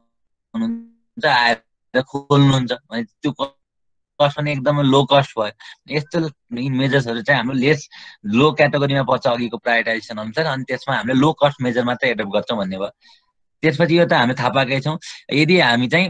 आउनुहुन्छ आएर खोल्नुहुन्छ भने त्यो कस्ट पनि एकदमै लो कस्ट भयो। यस्तो मेजर्सहरू चाहिँ हाम्रो लेस लो क्याटेगोरीमा पर्छ अघिको प्रायोरिटाइजेसन अनुसार, अनि त्यसमा हामीले लो कस्ट मेजर मात्रै एडप्ट गर्छौँ भन्ने भयो। त्यसपछि यो त हामी थाहा पाएकै छौँ। यदि हामी चाहिँ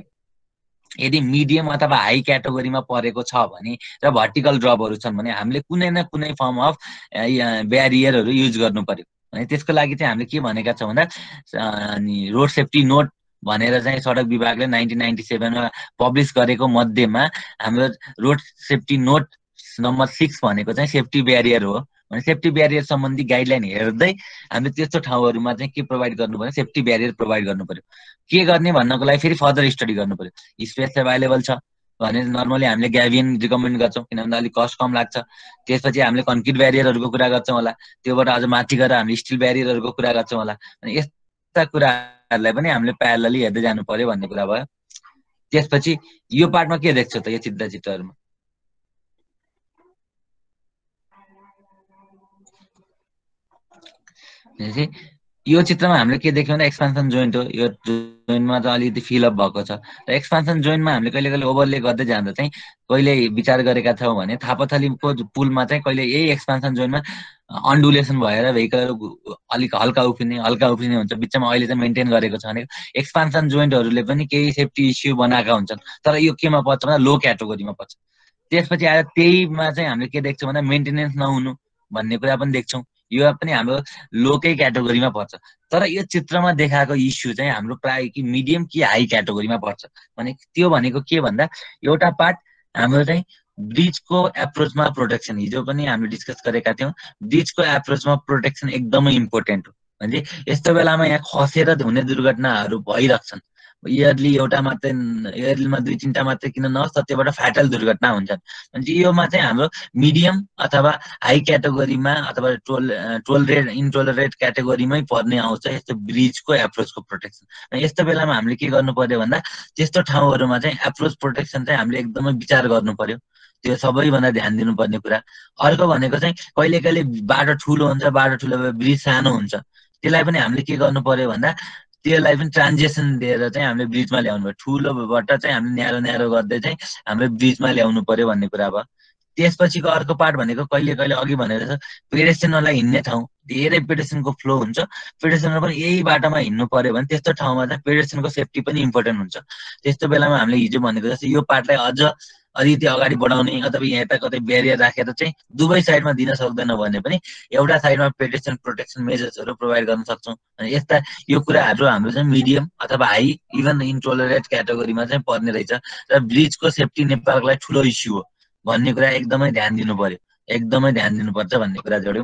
यदि मिडियम अथवा हाई क्याटेगोरीमा परेको छ भने र भर्टिकल ड्रपहरू छन् भने हामीले कुनै न कुनै फर्म अफ ब्यारियरहरू युज गर्नु पर्यो। भने त्यसको लागि चाहिँ हामीले के भनेका छौँ भन्दा अनि रोड सेफ्टी नोट भनेर चाहिँ सडक विभागले नाइन्टिन नाइन्टी सेभेनमा पब्लिस गरेको मध्येमा हाम्रो road safety note number six भनेको चाहिँ सेफ्टी ब्यारियर हो। भने सेफ्टी ब्यारियर सम्बन्धी गाइडलाइन हेर्दै हामीले त्यस्तो ठाउँहरूमा चाहिँ के प्रोभाइड गर्नु पर्यो, सेफ्टी ब्यारियर प्रोभाइड गर्नु पर्यो। के गर्ने भन्नको लागि फेरि फर्दर स्टडी गर्नु पर्यो। स्पेस एभाइलेबल छ भने नर्मली हामीले ग्याभियन रिकमेन्ड गर्छौँ किनभने अलिक कस्ट कम लाग्छ। त्यसपछि हामीले कन्क्रिट ब्यारियरहरूको कुरा गर्छौँ होला, त्योबाट अझ माथि गएर हामीले स्टिल ब्यारियरहरूको कुरा गर्छौँ होला। अनि यस्ता कुराहरूलाई पनि हामीले प्यारलली हेर्दै जानु पर्यो भन्ने कुरा भयो। त्यसपछि यो पार्टमा के देख्छ त यो चित्र चित्रहरूमा यो चित्रमा हामीले के देख्यौँ भने एक्सपान्सन जोइन्ट हो। यो जोइन्टमा चाहिँ अलिकति फिलअप भएको छ र एक्सपान्सन जोइन्टमा हामीले कहिले कहिले ओभरले गर्दै जाँदा चाहिँ कहिले विचार गरेका छौँ भने थापाथलीको पुलमा चाहिँ कहिले यही एक्सपान्सन जोइन्टमा अन्डुलेसन भएर भेहिकलहरू अलिक हल्का उफ्रिने हल्का उफ्रिने हुन्छ। बिचमा अहिले चाहिँ मेन्टेन गरेको छ भने एक्सपान्सन जोइन्टहरूले पनि केही सेफ्टी इस्यु बनाएका हुन्छन्, तर यो केमा पर्छ भने लो क्याटेगोरीमा पर्छ। त्यसपछि आएर त्यहीमा चाहिँ हामीले के देख्छौँ भने मेन्टेनेन्स नहुनु भन्ने कुरा पनि देख्छौँ। यो पनि हाम्रो लोकै क्याटेगोरीमा पर्छ। तर यो चित्रमा देखाएको इस्यु चाहिँ हाम्रो प्राय कि मिडियम कि हाई क्याटेगोरीमा पर्छ। भने त्यो भनेको के भन्दा एउटा पार्ट हाम्रो चाहिँ ब्रिजको एप्रोचमा प्रोटेक्सन, हिजो पनि हामीले डिस्कस गरेका थियौँ, ब्रिजको एप्रोचमा प्रोटेक्सन एकदमै इम्पोर्टेन्ट हो। भने यस्तो बेलामा यहाँ खसेर हुने दुर्घटनाहरू भइरहेछन्। इयरली एउटा मात्रै इयरलीमा दुई तिनवटा मात्रै किन नहोस् तर त्योबाट फ्याटल दुर्घटना हुन्छन्। भने योमा चाहिँ हाम्रो मिडियम अथवा हाई क्याटेगोरीमा अथवा टोल टोलरेट इनटोलरेट क्याटेगोरीमै पर्ने आउँछ यस्तो ब्रिजको एप्रोचको प्रोटेक्सन। यस्तो बेलामा हामीले के गर्नु पर्यो भन्दा त्यस्तो ठाउँहरूमा चाहिँ एप्रोच प्रोटेक्सन चाहिँ हामीले एकदमै विचार गर्नु पर्यो। त्यो सबैभन्दा ध्यान दिनुपर्ने कुरा। अर्को भनेको चाहिँ कहिले कहिले बाटो ठुलो हुन्छ, बाटो ठुलो भए ब्रिज सानो हुन्छ, त्यसलाई पनि हामीले के गर्नु पर्यो भन्दा त्यसलाई पनि ट्रान्जेक्सन दिएर चाहिँ हामीले ब्रिजमा ल्याउनु पर्यो। ठुलोबाट चाहिँ हामीले न्यारो न्यारो गर्दै चाहिँ हामीले ब्रिजमा ल्याउनु पर्यो भन्ने कुरा भयो। त्यसपछिको अर्को पार्ट भनेको कहिले कहिले अघि भनेर पेडेस्ट्रियनहरूलाई हिँड्ने ठाउँ, धेरै पेडेस्ट्रियनको फ्लो हुन्छ, पेडेस्ट्रियनहरू पनि यही बाटोमा हिँड्नु पर्यो भने त्यस्तो ठाउँमा चाहिँ पेडेस्ट्रियनको सेफ्टी पनि इम्पोर्टेन्ट हुन्छ। त्यस्तो बेलामा हामीले हिजो भनेको जस्तो यो पार्टलाई अझ अलिकति अगाडि बढाउने अथवा यहाँ यता कतै ब्यारियर राखेर चाहिँ दुवै साइडमा दिन सक्दैन भने पनि एउटा साइडमा पेडेस्ट्रियन प्रोटेक्सन मेजर्सहरू प्रोभाइड गर्न सक्छौँ। यस्ता यो कुराहरू हाम्रो चाहिँ मिडियम अथवा हाई इभन इन्टोलरेट क्याटेगोरीमा चाहिँ पर्ने रहेछ। र ब्रिजको सेफ्टी नेपालको लागि ठुलो इस्यु हो भन्ने कुरा एकदमै ध्यान दिनु पर्यो, एकदमै ध्यान दिनुपर्छ भन्ने कुरा जोड्यौँ।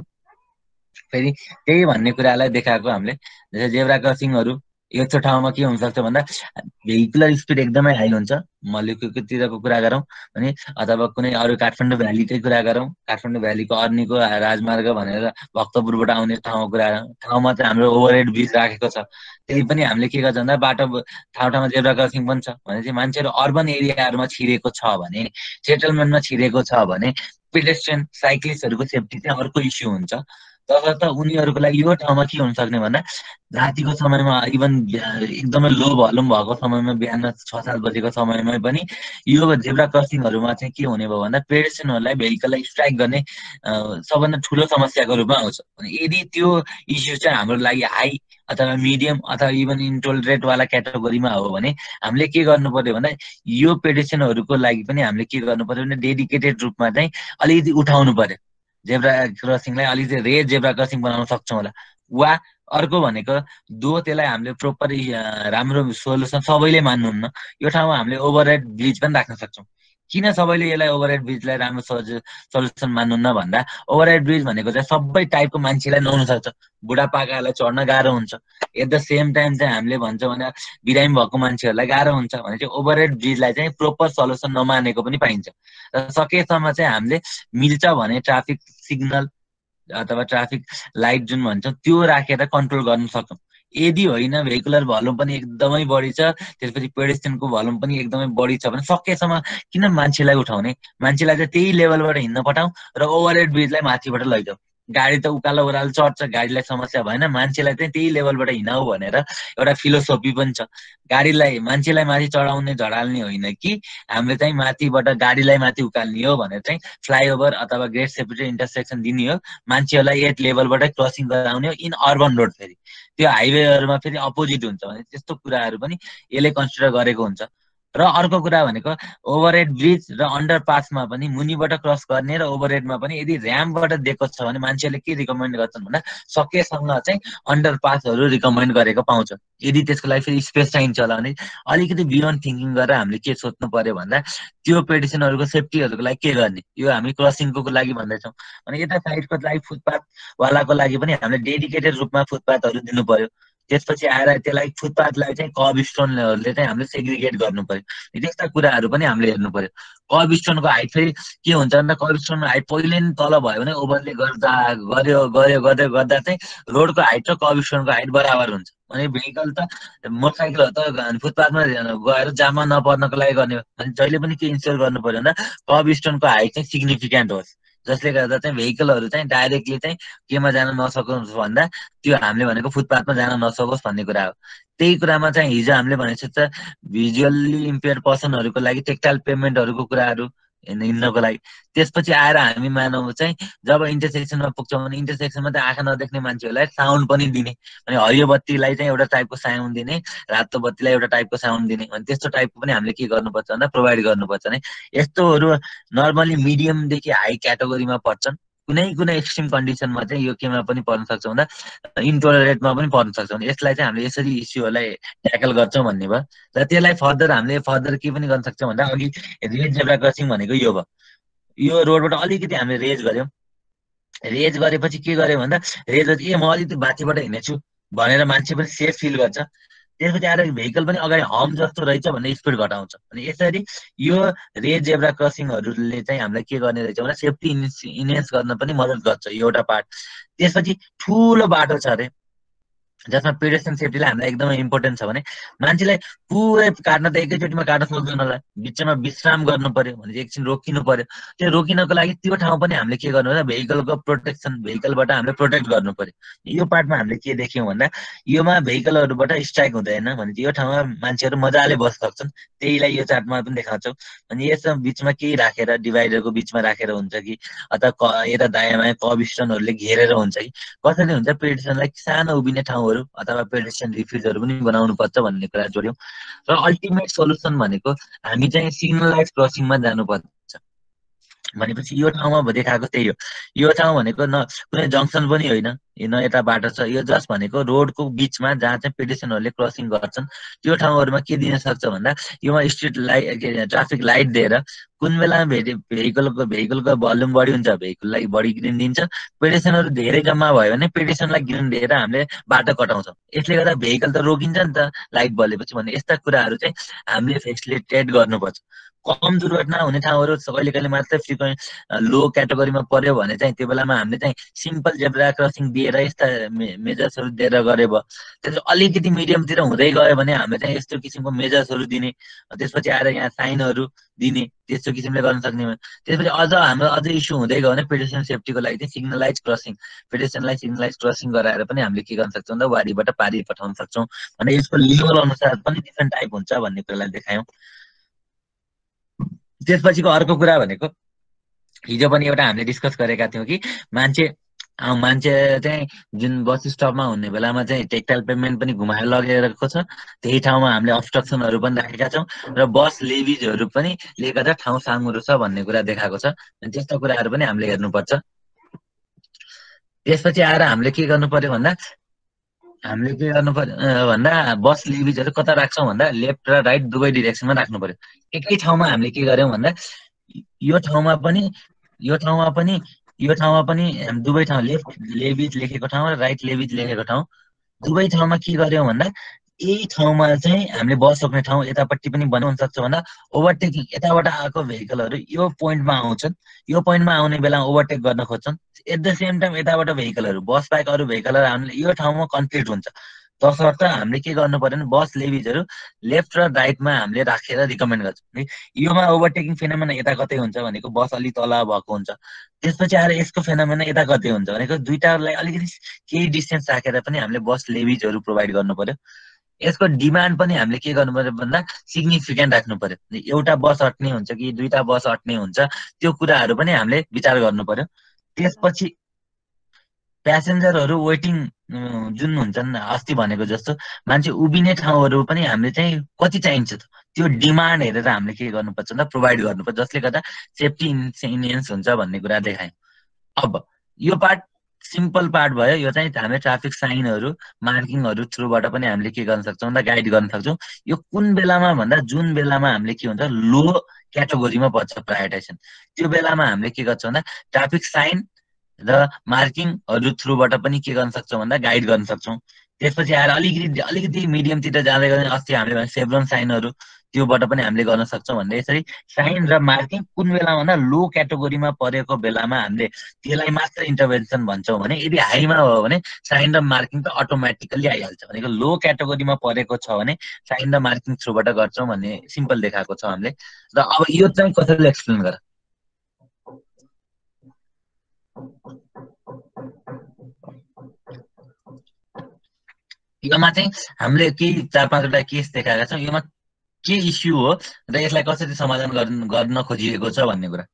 फेरि त्यही भन्ने कुरालाई देखाएको हामीले जस्तै जेब्रा क्रसिङहरू यस्तो ठाउँमा के हुनसक्छ भन्दा भेहिकुलर स्पिड एकदमै हाई हुन्छ, मल्लिकुतिरको कुरा गरौँ भने अथवा कुनै अरू काठमाडौँ भ्यालीकै कुरा गरौँ, काठमाडौँ भ्यालीको अर्नीको राजमार्ग भनेर भक्तपुरबाट आउने ठाउँ कुरा ठाउँमा चाहिँ हाम्रो ओभरहेड ब्रिज राखेको छ। त्यही पनि हामीले के गर्छ भन्दा बाटो ठाउँ ठाउँमा जेब्रा क्रसिङ पनि छ भने चाहिँ मान्छेहरू अर्बन एरियाहरूमा छिरेको छ भने, सेटलमेन्टमा छिरेको छ भने पेडेस्ट्रियन साइक्लिस्टहरूको सेफ्टी चाहिँ अर्को इस्यु हुन्छ। तसर्थ उनीहरूको लागि यो ठाउँमा के हुन सक्ने भन्दा रातिको समयमा इभन एकदमै लो भल्युम भएको समयमा बिहान छ सात बजेको समयमा पनि यो जेब्रा क्रसिङहरूमा चाहिँ के हुने भयो भन्दा पेडेस्ट्रियनहरूलाई भेहिकललाई स्ट्राइक गर्ने सबभन्दा ठुलो समस्याको रूपमा आउँछ। यदि त्यो इस्यु चाहिँ हाम्रो लागि हाई अथवा मिडियम अथवा इभन इन्टोलरेटवाला क्याटेगोरीमा हो भने हामीले के गर्नु पर्यो भन्दा यो पेडेस्ट्रियनहरूको लागि पनि हामीले के गर्नु पर्यो भने डेडिकेटेड रूपमा चाहिँ अलिकति उठाउनु पर्यो। जेब्रा क्रसिङलाई अलिकति रेयर जेब्रा क्रसिङ बनाउन सक्छौँ होला। वा अर्को भनेको दो त्यसलाई हामीले प्रोपर राम्रो सोल्युसन सबैले मान्नुहुन्न, यो ठाउँमा हामीले ओभरहेड ब्रिज पनि राख्न सक्छौँ। किन सबैले यसलाई ओभरहेड ब्रिजलाई राम्रो सल्युसन मान्नुहुन्न भन्दा ओभरहेड ब्रिज भनेको चाहिँ सबै टाइपको मान्छेलाई नहुन सक्छ। बुढापाकाहरूलाई चढ्न गाह्रो हुन्छ, एट द सेम टाइम चाहिँ हामीले भन्छौँ भने बिरामी भएको मान्छेहरूलाई गाह्रो हुन्छ भने चाहिँ ओभरहेड ब्रिजलाई चाहिँ प्रोपर सल्युसन नमानेको पनि पाइन्छ। र सकेसम्म चाहिँ हामीले मिल्छ भने ट्राफिक सिग्नल अथवा ट्राफिक लाइट जुन भन्छौँ त्यो राखेर कन्ट्रोल गर्न सक्छौँ। यदि होइन भेहिकुलर भल्युम पनि एकदमै बढी छ, त्यसपछि पेडेस्ट्रियनको भल्युम पनि एकदमै बढी छ भने सकेसम्म किन मान्छेलाई उठाउने, मान्छेलाई चाहिँ त्यही लेभलबाट हिँड्न पठाउँ र ओभरहेड ब्रिजलाई माथिबाट लैजाउँ। गाडी त उकालो ओह्रालो चढ्छ, गाडीलाई समस्या भएन, मान्छेलाई चाहिँ त्यही लेभलबाट हिँडाऊ भनेर एउटा फिलोसफी पनि छ। गाडीलाई मान्छेलाई माथि चढाउने झडाल्ने होइन कि हामीले चाहिँ माथिबाट गाडीलाई माथि उकाल्ने हो भनेर चाहिँ फ्लाइओभर अथवा ग्रेट सेपरेटेड इन्टरसेक्सन दिने हो, मान्छेहरूलाई एट लेभलबाटै क्रसिङ गराउने हो इन अर्बन रोड। फेरि त्यो हाइवेहरूमा फेरि अपोजिट हुन्छ भने त्यस्तो कुराहरू पनि यसले कन्सिडर गरेको हुन्छ। र अर्को कुरा भनेको ओभरहेड ब्रिज र अन्डर पासमा पनि मुनिबाट क्रस गर्ने र ओभरहेडमा पनि यदि ऱ्याम्पबाट दिएको छ भने मान्छेहरूले के रिकमेन्ड गर्छन् भन्दा सकेसम्म चाहिँ अन्डर पासहरू रिकमेन्ड गरेको पाउँछ। यदि त्यसको लागि फेरि स्पेस चाहिन्छ होला भने अलिकति बियोन्ड थिङ्किङ गरेर हामीले के सोच्नु पर्यो भन्दा त्यो पेडेस्ट्रियनहरूको सेफ्टीहरूको लागि के गर्ने, यो हामी क्रसिङको लागि भन्दैछौँ भने यता साइडको लागि फुटपाथवालाको लागि पनि हामीले डेडिकेटेड रूपमा फुटपाथहरू दिनु पर्यो। त्यसपछि आएर त्यसलाई फुटपाथलाई चाहिँ कब स्टोनहरूले चाहिँ हामीले सेग्रिगेट गर्नु पर्यो। त्यस्ता कुराहरू पनि हामीले हेर्नु पर्यो। कब स्टोनको हाइट फेरि के हुन्छ भन्दा कब स्टोनको हाइट पहिले नै तल भयो भने ओभरले गर्दा गऱ्यो गऱ्यो गर्दै गर्दा चाहिँ रोडको हाइट र कब स्टोनको हाइट बराबर हुन्छ भने भेहिकल त मोटरसाइकलहरू त फुटपाथमा गएर जाममा नपर्नको लागि गर्ने हो भने जहिले पनि के इन्स्योर गर्नु पर्यो भन्दा कब स्टोनको हाइट चाहिँ सिग्निफिकेन्ट होस्। जसले गर्दा चाहिँ भेहिकलहरू चाहिँ डाइरेक्टली चाहिँ केमा जान नसकोस् भन्दा त्यो हामीले भनेको फुटपाथमा जान नसकोस् भन्ने कुरा हो। त्यही कुरामा चाहिँ हिजो हामीले भनेको छ भिजुअल्ली इम्पेयर पर्सनहरूको लागि टेक्टाइल पेमेन्टहरूको कुराहरू हिँड्नको लागि। त्यसपछि आएर हामी मानव चाहिँ जब इन्टरसेक्सनमा पुग्छौँ भने इन्टरसेक्सनमा चाहिँ आँखा नदेख्ने मान्छेहरूलाई साउन्ड पनि दिने, अनि हरियो बत्तीलाई चाहिँ एउटा टाइपको साउन्ड दिने, रातो बत्तीलाई एउटा टाइपको साउन्ड दिने, अनि त्यस्तो टाइपको पनि हामीले के गर्नुपर्छ भन्दा प्रोभाइड गर्नुपर्छ भने यस्तोहरू नर्मली मिडियमदेखि हाई क्याटेगोरीमा पर्छन्। कुनै कुनै एक्सट्रिम कन्डिसनमा चाहिँ यो केमा पनि पर्न सक्छ भन्दा इन्टोलरेटमा पनि पर्न सक्छ भने यसलाई चाहिँ हामीले यसरी इस्युहरूलाई ट्याकल गर्छौँ भन्ने भयो। र त्यसलाई फर्दर हामीले फर्दर के पनि गर्न सक्छौँ भन्दा अघि रेड जेब्रा क्रसिङ भनेको यो भयो। यो रोडबाट अलिकति हामीले रेज गऱ्यौँ, रेज गरेपछि के गर्यो भन्दा रेज ए म अलिकति बाटोबाट हिँडेछु भनेर मान्छे पनि सेफ फिल गर्छ। त्यसपछि आएर भेहिकल पनि अगाडि हर्म जस्तो रहेछ भन्ने स्पिड घटाउँछ। अनि यसरी यो रेड जेब्रा क्रसिङहरूले चाहिँ हामीलाई के गर्ने रहेछ भने सेफ्टी इन्हेन्स गर्न पनि मद्दत गर्छ यो एउटा पार्ट। त्यसपछि ठुलो बाटो छ अरे जसमा पेडेस्ट्रियन सेफ्टीलाई हामीलाई एकदमै इम्पोर्टेन्ट छ भने मान्छेलाई पुरै काट्न त एकैचोटिमा काट्न सक्दैन होला, बिचमा विश्राम गर्नु पर्यो भने एकछिन रोकिनु पर्यो। त्यो रोकिनको लागि त्यो ठाउँ पनि हामीले के गर्नु भन्दा भेहिकलको प्रोटेक्सन, भेहिकलबाट हामीले प्रोटेक्ट गर्नु पर्यो। यो पार्टमा हामीले के देख्यौँ भन्दा योमा भेहिकलहरूबाट स्ट्राइक हुँदैन भने यो ठाउँमा मान्छेहरू मजाले बस्न सक्छन्। त्यहीलाई यो चार्टमा पनि देखाउँछौँ। अनि यसमा बिचमा केही राखेर डिभाइडरको बिचमा राखेर हुन्छ कि अथवा यता दायाँ बायाँ कब स्टोनहरूले घेरेर हुन्छ कि कसरी हुन्छ पेडेस्ट्रियनलाई सानो उभिने ठाउँहरू अथवा पेडेस्ट्रियन रिफ्युजहरू पनि बनाउनु पर्छ भन्ने कुरा जोड्यौँ। र अल्टिमेट सोल्युसन भनेको हामी चाहिँ सिग्नलाइज क्रसिङमा जानुपर्छ भनेपछि यो ठाउँमा देखाएको त्यही हो। यो ठाउँ भनेको न कुनै जङ्सन पनि होइन, न यता बाटो छ, यो जस्ट भनेको रोडको बिचमा जहाँ चाहिँ पेडेस्ट्रियनहरूले क्रसिङ गर्छन् त्यो ठाउँहरूमा के दिन सक्छ भन्दा योमा स्ट्रिट लाइट ट्राफिक लाइट दिएर कुन बेला भेहिकलको भेहिकलको भल्युम बढी हुन्छ भेहिकललाई बढी ग्रिन दिन्छ, पेडेस्ट्रियनहरू धेरै जम्मा भयो भने पेडेस्ट्रियनलाई ग्रिन दिएर हामीले बाटो कटाउँछौँ। यसले गर्दा भेहिकल त रोकिन्छ नि त लाइट बलेपछि भन्ने यस्ता कुराहरू चाहिँ हामीले फेसिलिटेट गर्नुपर्छ। कम दुर्घटना हुने ठाउँहरू कहिले कहिले मात्रै फ्रिक्वेन्ट लो क्याटेगोरीमा पर्यो भने चाहिँ त्यो बेलामा हामीले चाहिँ सिम्पल जेब्रा क्रसिङ दिएर यस्ता मेजर्सहरू दिएर गरे भयो। त्यसपछि अलिकति मिडियमतिर हुँदै गयो भने हामीले चाहिँ यस्तो किसिमको मेजर्सहरू दिने, त्यसपछि आएर यहाँ साइनहरू दिने, त्यस्तो किसिमले गर्न सक्ने। त्यसपछि अझ हाम्रो अझै इस्यु हुँदै गयो भने पेडेस्ट्रियन सेफ्टीको लागि चाहिँ सिग्नलाइज क्रसिङ, पेडेस्ट्रियनलाई सिग्नलाइज क्रसिङ गराएर पनि हामीले के गर्न सक्छौँ भन्दा वारीबाट पारी पठाउन सक्छौँ। अनि यसको लेभल अनुसार पनि डिफ्रेन्ट टाइप हुन्छ भन्ने कुरालाई देखायौँ। त्यसपछिको अर्को कुरा भनेको हिजो पनि एउटा हामीले डिस्कस गरेका थियौँ कि मान्छे मान्छे चाहिँ जुन बस स्टपमा हुने बेलामा चाहिँ टेक्टाइल पेमेन्ट पनि घुमाएर लगेको छ, त्यही ठाउँमा हामीले अब्स्ट्रक्सनहरू पनि राखेका छौँ र बस लेभिजहरू पनि ले गर्दा ठाउँ साँघुरो छ भन्ने कुरा देखाएको छ। अनि त्यस्तो कुराहरू पनि हामीले हेर्नुपर्छ। त्यसपछि आएर हामीले के गर्नु पर्यो भन्दा हामीले के गर्नु पर्यो भन्दा बस लेभिजहरू कता राख्छौँ भन्दा लेफ्ट र राइट दुवै डिरेक्सनमा राख्नु पर्यो। एकै ठाउँमा हामीले के गर्यौँ भन्दा यो ठाउँमा पनि यो ठाउँमा पनि यो ठाउँमा पनि दुवै ठाउँ लेफ्ट लेभिज लेखेको ठाउँ र राइट लेभिज लेखेको ठाउँ दुवै ठाउँमा के गर्यौँ भन्दा यही ठाउँमा चाहिँ हामीले बस रोक्ने ठाउँ यतापट्टि पनि बनाउन सक्छ भन्दा ओभरटेकिङ यताबाट आएको भेहिकलहरू यो पोइन्टमा आउँछन्, यो पोइन्टमा आउने बेला ओभरटेक गर्न खोज्छन्। एट द सेम टाइम यताबाट भेहिकलहरू बस बाहेक अरू भेहिकलहरू हामीले यो ठाउँमा कन्फ्लिक्ट हुन्छ। तसर्थ हामीले के गर्नु पर्यो भने बस लेभिजहरू लेफ्ट र राइटमा हामीले राखेर रिकमेन्ड गर्छौँ। योमा ओभरटेकिङ फेनोमेना यता कतै हुन्छ भनेको बस अलि तल भएको हुन्छ। त्यसपछि आएर यसको फेनोमेना यता कतै हुन्छ भनेको दुईटालाई अलिकति केही डिस्टेन्स राखेर पनि हामीले बस लेभिजहरू प्रोभाइड गर्नु पर्यो। यसको डिमान्ड पनि हामीले के गर्नु पर्यो भन्दा सिग्निफिकेन्ट राख्नु पर्यो। एउटा बस अट्ने हुन्छ कि दुईटा बस अट्ने हुन्छ त्यो कुराहरू पनि हामीले विचार गर्नु पर्यो। त्यसपछि प्यासेन्जरहरू वेटिङ जुन हुन्छन् अस्ति भनेको जस्तो मान्छे उभिने ठाउँहरू पनि हामीले चाहिँ कति चाहिन्छ त त्यो डिमान्ड हेरेर हामीले के गर्नुपर्छ भन्दा प्रोभाइड गर्नुपर्छ, जसले गर्दा सेफ्टी इन्हेन्स हुन्छ भन्ने कुरा देखायौँ। अब यो पार्ट सिम्पल पार्ट भयो। यो चाहिँ हामीले ट्राफिक साइनहरू मार्किङहरू थ्रुबाट पनि हामीले के गर्न सक्छौँ भन्दा गाइड गर्न सक्छौँ। यो कुन बेलामा भन्दा जुन बेलामा हामीले के हुन्छ लो क्याटेगोरीमा पर्छ प्रायोरिटाइजेसन, त्यो बेलामा हामीले के गर्छौँ भन्दा ट्राफिक साइन र मार्किङहरू थ्रुबाट पनि के गर्न सक्छौँ भन्दा गाइड गर्न सक्छौँ। त्यसपछि आएर अलिकति अलिकति मिडियमतिर जाँदै गयो अस्ति हामीले भने सेभ्रोन साइनहरू त्योबाट पनि हामीले गर्न सक्छौँ भन्दा यसरी साइन र मार्किङ कुन बेलामा भन्दा लो क्याटेगोरीमा परेको बेलामा हामीले त्यसलाई मात्र इन्टरभेन्सन भन्छौँ भने यदि हाईमा हो भने साइन र मार्किङ त अटोमेटिकल्ली आइहाल्छ। भनेको लो क्याटेगोरीमा परेको छ भने साइन र मार्किङ थ्रुबाट गर्छौँ भन्ने सिम्पल देखाएको छ हामीले। र अब यो चाहिँ कसैले एक्सप्लेन गर। योमा चाहिँ हामीले केही चार पाँचवटा केस देखाएका छौँ, योमा के इस्यु हो र यसलाई कसरी समाधान गर्न गर्न खोजिएको छ भन्ने कुरा।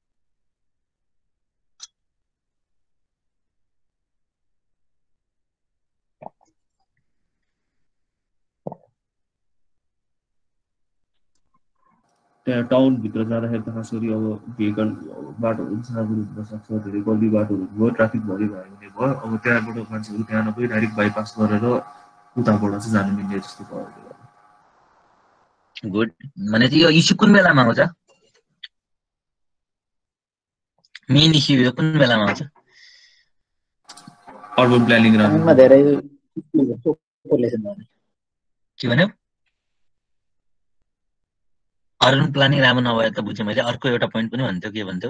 त्यहाँ टाउनभित्र जाँदाखेरि त खास गरी अब भेहिकल बाटोहरू पनि साँघुरो हुन सक्छ, धेरै गल्ली बाटोहरू भयो, ट्राफिक भरि भयो भने भयो, अब त्यहाँबाट मान्छेहरू त्यहाँ नगई डाइरेक्ट बाइपास गरेर उताबाट चाहिँ जानु मिल्ने जस्तो भयो। गुड। भनेपछि यो इस्यु कुन बेलामा आउँछ? मेन इस्यु यो कुन बेलामा आउँछ? अर्बन प्लानिङ टाउनमा धेरै पोपुलेसन भयो। के भन्यो? अर्बन प्लानिङ राम्रो नभए त बुझेँ मैले। अर्को एउटा पोइन्ट पनि भन्थ्यो, के भन्थ्यो?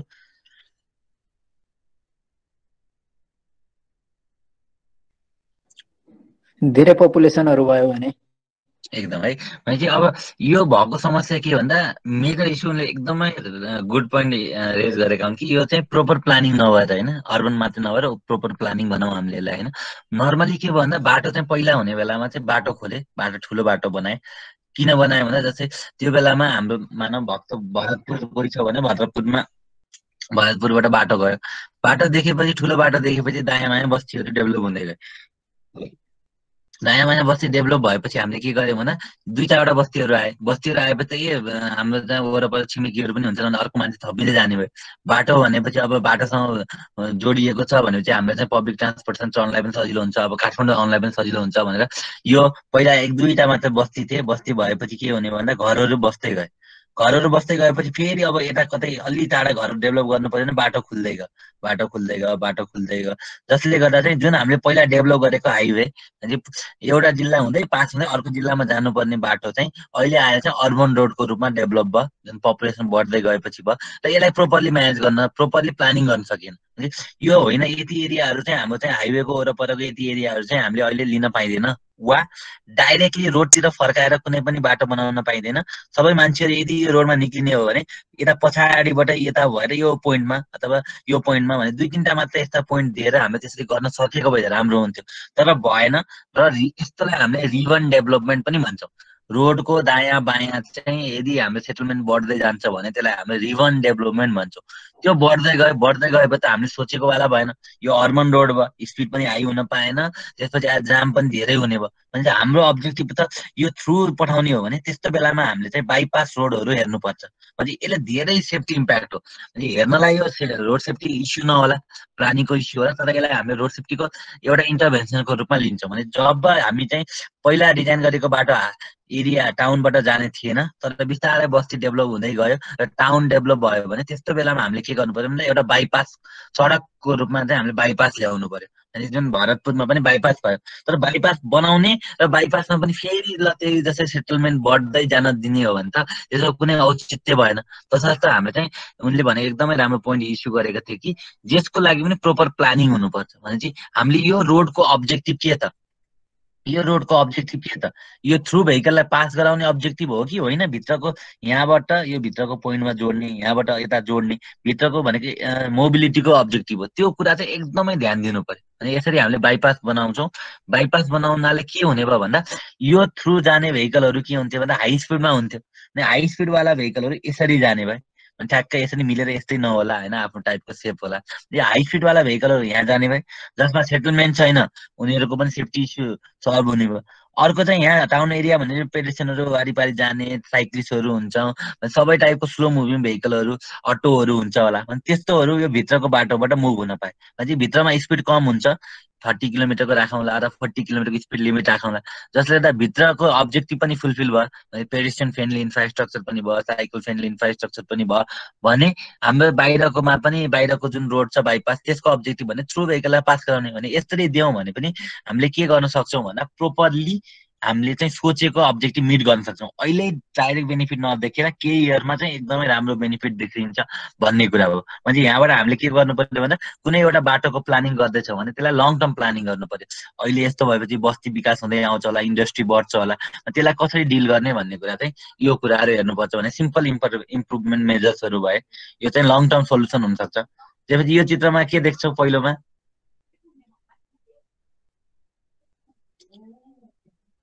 धेरै पपुलेसनहरू भयो भने एकदम है। भनेपछि अब यो भएको समस्या के भन्दा मेजर इस्युले एकदमै गुड पोइन्ट रेज गरेका हुन् कि यो चाहिँ प्रोपर प्लानिङ नभएर होइन, अर्बन मात्रै नभएर प्रोपर प्लानिङ भनौँ हामीले यसलाई होइन। नर्मली के भयो भन्दा बाटो चाहिँ पहिला हुने बेलामा चाहिँ बाटो खोले, बाटो ठुलो बाटो बनाए। किन बनायो भन्दा जस्तै त्यो बेलामा हाम्रो मानव भक्त भरतपुर गइ छ भने भरतपुरमा भरतपुरबाट बाटो गयो, बाटो देखेपछि ठुलो बाटो देखेपछि दायाँ बायाँ बस्तीहरू डेभलप हुँदै गयो। दायाँ बायाँ बस्ती डेभलप भएपछि हामीले के गर्यौँ भन्दा दुई चारवटा बस्तीहरू आए, बस्तीहरू आएपछि ए हाम्रो चाहिँ वरपर छिमेकीहरू पनि हुन्छ भने अर्को मान्छे थपिँदै जाने भयो। बाटो भनेपछि अब बाटोसँग जोडिएको छ भनेपछि हामीलाई चाहिँ पब्लिक ट्रान्सपोर्टेसन चढ्नलाई पनि सजिलो हुन्छ, अब काठमाडौँ आउनलाई पनि सजिलो हुन्छ भनेर यो पहिला एक दुईवटा मात्र बस्ती थिए। बस्ती भएपछि के हुने भन्दा घरहरू बस्दै गए, घरहरू बस्दै गएपछि फेरि अब यता कतै अलि टाढा घर डेभलप गर्नु पर्यो भने बाटो खुल्दै गयो, बाटो खुल्दै गयो, बाटो खुल्दै गयो, जसले गर्दा चाहिँ जुन हामीले पहिला डेभलप गरेको हाइवे एउटा जिल्ला हुँदै पास हुँदै अर्को जिल्लामा जानुपर्ने बाटो चाहिँ अहिले आएर चाहिँ अर्बन रोडको रूपमा डेभलप भयो, जुन पपुलेसन बढ्दै गएपछि भयो। र यसलाई प्रोपरली म्यानेज गर्न, प्रोपरली प्लानिङ गर्न सकिएन। यो होइन यति एरियाहरू चाहिँ हाम्रो चाहिँ हाइवेको वरपरको यति एरियाहरू चाहिँ हामीले अहिले लिन पाइँदैन, वा डाइरेक्टली रोडतिर फर्काएर कुनै पनि बाटो बनाउन पाइँदैन। सबै मान्छेहरू यदि यो रोडमा निक्लिने हो भने यता पछाडिबाट यता भएर यो पोइन्टमा अथवा यो पोइन्टमा भने दुई तिनवटा मात्र यस्ता पोइन्ट दिएर हामीले त्यसरी गर्न सकेको भए राम्रो हुन्थ्यो, तर भएन। र यस्तोलाई हामीले रिबन डेभलपमेन्ट पनि भन्छौँ। रोडको दायाँ बायाँ चाहिँ यदि हाम्रो सेटलमेन्ट बढ्दै जान्छ भने त्यसलाई हामीले रिबन डेभलपमेन्ट भन्छौँ। त्यो बढ्दै गयो बढ्दै गएपछि त हामीले सोचेको वाला भएन, यो अर्बन रोड भयो, स्पिड पनि हाई हुन पाएन, त्यसपछि आज जाम पनि धेरै हुने भयो। भने चाहिँ हाम्रो अब्जेक्टिभ त यो थ्रु पठाउने हो भने त्यस्तो बेलामा हामीले चाहिँ बाइपास रोडहरू हेर्नुपर्छ। भने यसले धेरै सेफ्टी इम्प्याक्ट हो। अनि हेर्नलाई यो रोड सेफ्टी इस्यु नहोला, प्लानिङको इस्यु होला, तर यसलाई हामीले रोड सेफ्टीको एउटा इन्टरभेन्सनको रूपमा लिन्छौँ। भने जब हामी चाहिँ पहिला डिजाइन गरेको बाटो एरिया टाउनबाट जाने थिएन, तर बिस्तारै बस्ती डेभलप हुँदै गयो र टाउन डेभलप भयो भने त्यस्तो बेलामा हामीले के गर्नु पर्यो भने एउटा बाइपास सडकको रूपमा चाहिँ हामीले बाइपास ल्याउनु पर्यो। अनि जुन भरतपुरमा पनि बाइपास भयो, तर बाइपास बनाउने र बाइपासमा पनि फेरि ल त्यही जस्तै सेटलमेन्ट बढ्दै जान दिने हो भने त त्यसको कुनै औचित्य भएन। तसर्थ हामीले चाहिँ उनले भने एकदमै राम्रो पोइन्ट इस्यु गरेको थियो कि जसको लागि पनि प्रोपर प्लानिङ हुनुपर्छ। भनेपछि हामीले यो रोडको अब्जेक्टिभ के त, यो रोडको अब्जेक्टिभ के त, यो थ्रु भेहिकललाई पास गराउने अब्जेक्टिभ हो कि होइन, भित्रको यहाँबाट यो भित्रको पोइन्टमा जोड्ने, यहाँबाट यता जोड्ने, भित्रको भनेको मोबिलिटीको अब्जेक्टिभ हो। त्यो कुरा चाहिँ एकदमै ध्यान दिनु पर्यो। अनि यसरी हामीले बाइपास बनाउँछौँ। बाइपास बनाउनाले के हुने भयो भन्दा यो थ्रु जाने भेहिकलहरू के हुन्थ्यो भन्दा हाई स्पिडमा हुन्थ्यो। अनि हाई स्पिडवाला भेहिकलहरू यसरी जाने भए ठ्याक्कै यसरी मिलेर यस्तै नहोला होइन, आफ्नो टाइपको सेप होला। यो हाई स्पिडवाला भेहिकलहरू यहाँ जाने भए जसमा सेटलमेन्ट छैन उनीहरूको पनि सेफ्टी इस्यु सल्भ हुने भयो। अर्को चाहिँ यहाँ टाउन एरिया भनेर पेडेस्ट्रियनहरू वारिपारि जाने साइक्लिस्टहरू हुन्छ, सबै टाइपको स्लो मुभिङ भेहिकलहरू अटोहरू हुन्छ होला, त्यस्तोहरू यो भित्रको बाटोबाट मुभ हुन पाए। भनेपछि भित्रमा स्पिड कम हुन्छ, थर्टी किलोमिटरको राखौँला र फोर्टी किलोमिटरको स्पिड लिमिट राखौँला, जसले गर्दा भित्रको अब्जेक्टिभ पनि फुलफिल भयो, पेडेस्ट्रियन फ्रेन्डली इन्फ्रास्ट्रक्चर पनि भयो, साइकल फ्रेन्डली इन्फ्रास्ट्रक्चर पनि भयो भने हाम्रो बाहिरकोमा पनि बाहिरको जुन रोड छ बाइपास त्यसको अब्जेक्टिभ भने थ्रु भेहिकललाई पास गराउने। भने यसरी दियौँ भने पनि हामीले के गर्न सक्छौँ भन्दा प्रोपरली हामीले चाहिँ सोचेको अब्जेक्टिभ मिट गर्न सक्छौँ। अहिले डाइरेक्ट बेनिफिट नदेखेर केही इयरमा चाहिँ एकदमै राम्रो बेनिफिट देखिन्छ भन्ने कुरा हो। भने यहाँबाट हामीले के गर्नु पर्यो भन्दा कुनै एउटा बाटोको प्लानिङ गर्दैछौँ भने त्यसलाई लङ टर्म प्लानिङ गर्नु पर्यो। अहिले यस्तो भएपछि बस्ती विकास हुँदै आउँछ होला, इन्डस्ट्री बढ्छ होला, त्यसलाई कसरी डिल गर्ने भन्ने कुरा चाहिँ यो कुराहरू हेर्नुपर्छ। भने सिम्पल इम्प्रुभ इम्प्रुभमेन्ट मेजर्सहरू भए यो चाहिँ लङ टर्म सोल्युसन हुनसक्छ। त्यसपछि यो चित्रमा के देख्छौ पहिलोमा?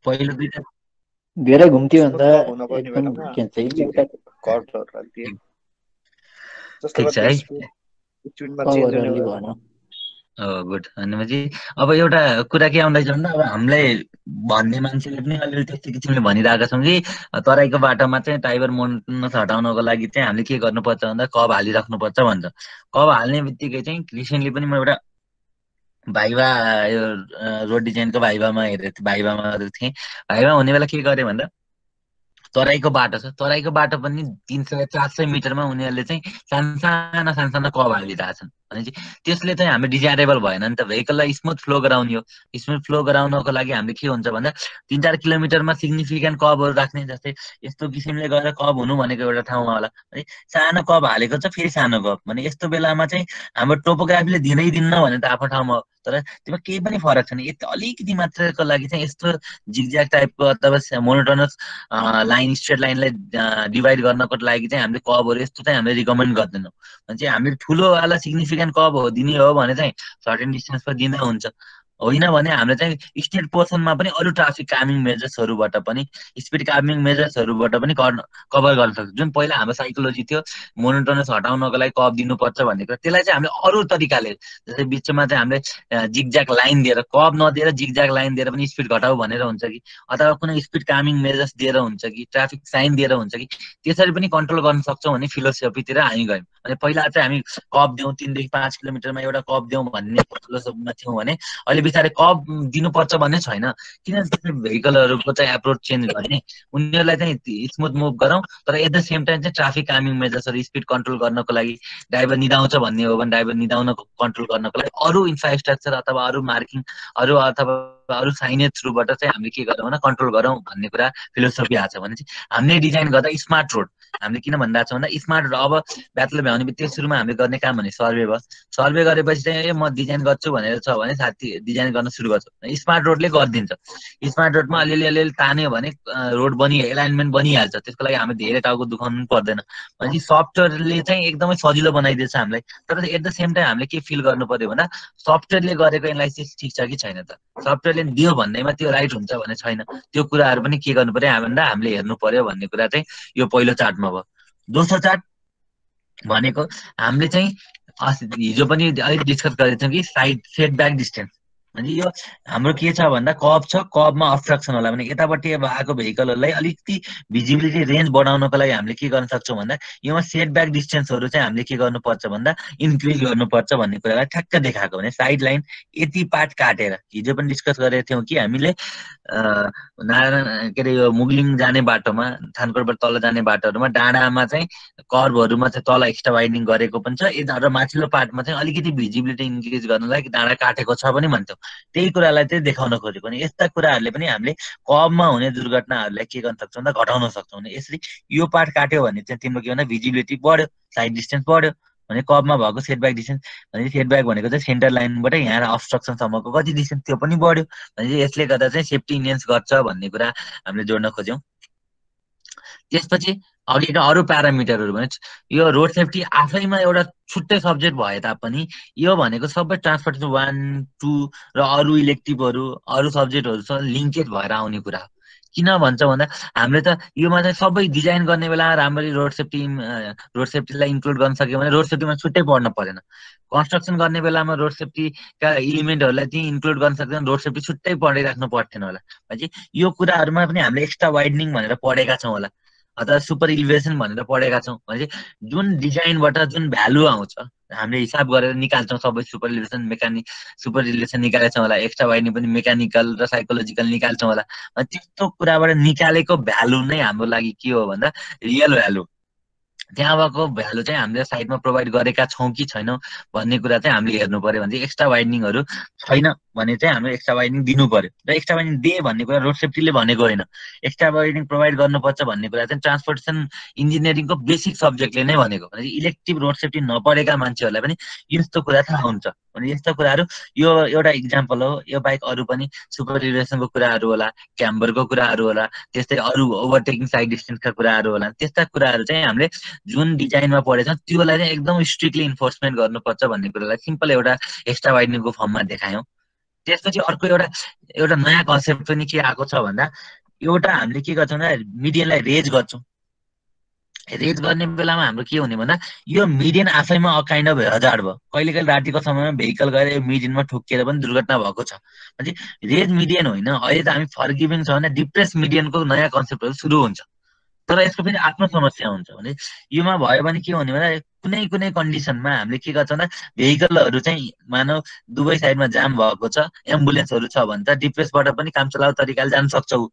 पहिलो दुईटा धेरै घुम्थ्यो भन्दा स्मुथ हुन पर्ने एकदम बेलामा के भन्छ एउटा कर्डहरू हाल्दिए जस्तो ठिक छ गर्दा है स्पिड स्पिडमा चेन्ज कभर हुने अलि भयो भएन। हो गुड। भनेपछि अब एउटा कुरा के आउँदैछ भन्दा अब हामीलाई भन्ने मान्छेले पनि अलिअलि त्यस्तो किसिमले भनिरहेका छौँ कि तराईको बाटोमा चाहिँ टाइगर मोनोटोनस हटाउनको लागि चाहिँ हामीले के गर्नुपर्छ भन्दा कब हालिराख्नुपर्छ भन्छ। कब हाल्ने बित्तिकै चाहिँ रिसेन्टली पनि म एउटा भाइभा यो रोड डिजाइनको भाइभामा हेरेको थिएँ, भाइभामा गरेको थिएँ। भाइभा हुने बेला के गरेँ भन्दा तराईको बाटो छ, तराईको बाटो पनि तिन सय चार सय मिटरमा उनीहरूले चाहिँ सानसाना सानसाना कब हालिरहेछन् भनेपछि त्यसले चाहिँ हाम्रो डिजायरेबल भएन नि त। भेहिकललाई स्मुथ फ्लो गराउने हो, स्मुथ फ्लो गराउनको लागि हामीले के हुन्छ भन्दा तिन चार किलोमिटरमा सिग्निफिकेन्ट कबहरू राख्ने, जस्तै यस्तो किसिमले गरेर कब हुनु भनेको एउटा ठाउँमा होला है, सानो कब हालेको छ फेरि सानो कब भने यस्तो बेलामा चाहिँ हाम्रो टोपोग्राफीले दिँदै दिन्न भने त आफ्नो ठाउँमा हो, तर त्यसमा केही पनि फरक छैन। यति अलिकति मात्रको लागि चाहिँ यस्तो जिगज्याग टाइपको अथवा मोनोटोनस लाइन स्ट्रेट लाइनलाई डिभाइड गर्नको लागि चाहिँ हामीले कबहरू यस्तो चाहिँ हामीले रिकमेन्ड गर्दैनौँ। भने चाहिँ हामीले ठुलोवाला सिग्निफिकेन्ट कब हो दिने हो भने चाहिँ सर्टेन डिस्टेन्समा दिँदा हुन्छ, होइन भने हामीले चाहिँ स्टेट पोर्सनमा पनि अरू ट्राफिक कामिङ मेजर्सहरूबाट पनि स्पिड कामिङ मेजर्सहरूबाट पनि कभर गर्न सक्छ। जुन पहिला हाम्रो साइकोलोजी थियो मोनोटोनस हटाउनको लागि कब दिनुपर्छ भन्ने कुरा, त्यसलाई चाहिँ हामीले अरू तरिकाले जस्तै बिचमा चाहिँ हामीले जिगज्याग लाइन दिएर कब नदिएर जिगज्याग लाइन दिएर पनि स्पिड घटाउ भनेर हुन्छ कि, अथवा कुनै स्पिड कामिङ मेजर्स दिएर हुन्छ कि, ट्राफिक साइन दिएर हुन्छ कि, त्यसरी पनि कन्ट्रोल गर्न सक्छौँ भन्ने फिलोसफीतिर हामी गयौँ। अनि पहिला चाहिँ हामी कब दिउँ तिनदेखि पाँच किलोमिटरमा एउटा कब दिउँ भन्ने फिलोसफीमा थियौँ भने अहिले बिस्तारै कब दिनुपर्छ भन्ने छैन। किन भेहिकलहरूको चाहिँ एप्रोच चेन्ज गर्ने, उनीहरूलाई चाहिँ स्मुथ मुभ गरौँ तर एट द सेम टाइम चाहिँ ट्राफिक कामिङ मेजर्सहरू स्पिड कन्ट्रोल गर्नको लागि ड्राइभर निदाउँछ भन्ने हो भने ड्राइभर निदाउन कन्ट्रोल गर्नको लागि अरू इन्फ्रास्ट्रक्चर अथवा अरू मार्किङ अरू अथवा अरू साइनेज थ्रुबाट चाहिँ हामीले के गरौँ भने कन्ट्रोल गरौँ भन्ने कुरा फिलोसफी आएको छ भने चाहिँ हामीले डिजाइन गर्दा स्मार्ट रोड हामीले किन भनिरहेको छौँ भन्दा स्मार्ट रोड अब ब्याटल भ्याउने बित्तिकै सुरुमा हामीले गर्ने काम भने सर्वे भयो, सर्वे गरेपछि चाहिँ ए म डिजाइन गर्छु भनेर छ भने साथी डिजाइन गर्न सुरु गर्छ, स्मार्ट रोडले गरिदिन्छ। स्मार्ट रोडमा अलिअलि अलिअलि तान्यो भने रोड बनि एलाइनमेन्ट बनिहाल्छ, त्यसको लागि हामी धेरै टाउको दुखाउनु पर्दैन। भनेपछि सफ्टवेयरले चाहिँ एकदमै सजिलो बनाइदिएछ हामीलाई, तर एट द सेम टाइम हामीले के फिल गर्नु पर्यो भन्दा सफ्टवेयरले गरेको एनालाइसिस ठिक छ कि छैन त, सफ्टवेयरले दियो भन्दैमा त्यो राइट हुन्छ भने छैन, त्यो कुराहरू पनि के गर्नु पर्यो भन्दा हामीले हेर्नु पर्यो भन्ने कुरा चाहिँ यो पहिलो चार्टमा भयो। दोस्रो चार्ट भनेको हामीले चाहिँ हिजो पनि अलिक डिस्कस गरेको थियौँ कि साइड सेटब्याक डिस्टेन्स। भने यो हाम्रो के छ भन्दा कब छ, कबमा अब्स्ट्रक्सन होला भने यतापट्टि अब आएको भेहिकलहरूलाई अलिकति भिजिबिलिटी रेन्ज बढाउनको लागि हामीले के गर्न सक्छौँ भन्दा योमा सेटब्याक डिस्टेन्सहरू चाहिँ हामीले के गर्नुपर्छ भन्दा इन्क्रिज गर्नुपर्छ भन्ने कुरालाई ठ्याक्क देखाएको। भने साइड लाइन यति पार्ट काटेर हिजो पनि डिस्कस गरेको थियौँ कि हामीले नारायण के अरे यो मुगलिङ जाने बाटोमा थानकोटबाट तल जाने बाटोहरूमा डाँडामा चाहिँ कर्भहरूमा चाहिँ तल एक्स्ट्रा वाइडिङ गरेको पनि छ, र माथिल्लो पार्टमा चाहिँ अलिकति भिजिबिलिटी इन्क्रिज गर्नलाई डाँडा काटेको छ पनि भन्छौँ। त्यही कुरालाई चाहिँ देखाउन खोजेको। भने यस्ता कुराहरूले पनि हामीले कबमा हुने दुर्घटनाहरूलाई के गर्न सक्छौँ भन्दा घटाउन सक्छौँ। भने यसरी यो पार्ट काट्यो भने चाहिँ तिम्रो के भन्दा भिजिबिलिटी बढ्यो, साइड डिस्टेन्स बढ्यो। भने कबमा भएको सेटब्याक डिस्टेन्स भने सेटब्याक भनेको चाहिँ सेन्टर लाइनबाट यहाँ अब्स्ट्रक्सनसम्मको कति डिस्टेन्स त्यो पनि बढ्यो। भने यसले गर्दा चाहिँ सेफ्टी इन्हेन्स गर्छ भन्ने कुरा हामीले जोड्न खोज्यौँ। त्यसपछि अघिका अरू प्यारामिटरहरू भने यो रोड सेफ्टी आफैमा एउटा छुट्टै सब्जेक्ट भए तापनि यो भनेको सबै ट्रान्सपोर्टेसन वान टू र अरू इलेक्टिभहरू अरू सब्जेक्टहरूसँग लिङ्केज भएर आउने कुरा हो। किन भन्छ भन्दा हामीले त योमा चाहिँ सबै डिजाइन गर्ने बेला राम्ररी रोड सेफ्टी रोड सेफ्टीलाई इन्क्लुड गर्न सक्यो भने रोड सेफ्टीमा छुट्टै पढ्न परेन। कन्स्ट्रक्सन गर्ने बेलामा रोड सेफ्टीका इलिमेन्टहरूलाई चाहिँ इन्क्लुड गर्न सक्दैन, रोड सेफ्टी छुट्टै पढिराख्नु पर्थेन होला। भनेपछि यो कुराहरूमा पनि हामीले एक्स्ट्रा वाइडनिङ भनेर पढेका छौँ होला अथवा सुपर इलिभेसन भनेर पढेका छौँ। भनेपछि जुन डिजाइनबाट जुन भ्यालु आउँछ हामीले हिसाब गरेर निकाल्छौँ, सबै super elevation mechanic super elevation निकालेछौँ होला, एक्स्ट्रा वाइडनिङ पनि मेकानिकल र साइकोलोजिकल निकाल्छौँ होला। त्यस्तो कुराबाट निकालेको भ्यालु नै हाम्रो लागि के हो भन्दा रियल भ्यालु, त्यहाँ भएको भ्यालु चाहिँ हामीले साइडमा प्रोभाइड गरेका छौँ कि छैनौँ भन्ने कुरा चाहिँ हामीले हेर्नु पर्यो। भने एक्स्ट्रा वाइडनिङहरू छैन भने चाहिँ हामीले एक्स्ट्रा वाइडनिङ दिनु पर्यो। र एक्स्ट्रा वाइडनिङ दे भन्ने कुरा रोड सेफ्टीले भनेको होइन, एक्स्ट्रा वाइडनिङ प्रोभाइड गर्नुपर्छ भन्ने कुरा चाहिँ ट्रान्सपोर्टेसन इन्जिनियरिङको बेसिक सब्जेक्टले नै भनेको। भने इलेक्टिभ रोड सेफ्टी नपढेका मान्छेहरूलाई पनि यस्तो कुरा थाहा हुन्छ। भने यस्तो कुराहरू यो एउटा इक्जाम्पल हो, यो बाहेक अरू पनि सुपर इलिभेसनको कुराहरू होला, क्याम्बरको कुराहरू होला, त्यस्तै अरू ओभरटेकिङ साइड डिस्टेन्सका कुराहरू होला। त्यस्ता कुराहरू चाहिँ हामीले जुन डिजाइनमा पढेछौँ त्योलाई चाहिँ एकदम स्ट्रिक्टली इन्फोर्समेन्ट गर्नुपर्छ भन्ने कुरालाई सिम्पल एउटा एक्स्ट्रा वाइडनिङको फर्ममा देखायौँ। त्यसपछि अर्को एउटा एउटा नयाँ कन्सेप्ट पनि के आएको छ भन्दा एउटा हामीले के गर्छौँ भन्दा मिडियनलाई रेज गर्छौँ। रेज गर्ने बेलामा हाम्रो के हुने भन्दा यो मिडियन आफैमा अ काइन्ड अफ हजार्ड भयो। कहिले कहिले रातिको समयमा भेहिकल गएर यो मिडियनमा ठोकिएर पनि दुर्घटना भएको छ। भने रेज मिडियन होइन, अहिले त हामी फर्गिभिङ छ भने डिप्रेस मिडियनको नयाँ कन्सेप्टहरू सुरु हुन्छ। तर यसको फेरि आफ्नो समस्या हुन्छ। भने योमा भयो भने के हुने भन्दा कुनै कुनै कन्डिसनमा हामीले के गर्छौँ भन्दा भेहिकलहरू चाहिँ मानव दुवै साइडमा जाम भएको छ, एम्बुलेन्सहरू छ भने त डिप्रेसबाट पनि काम चलाउ तरिकाले जान सक्छौँ।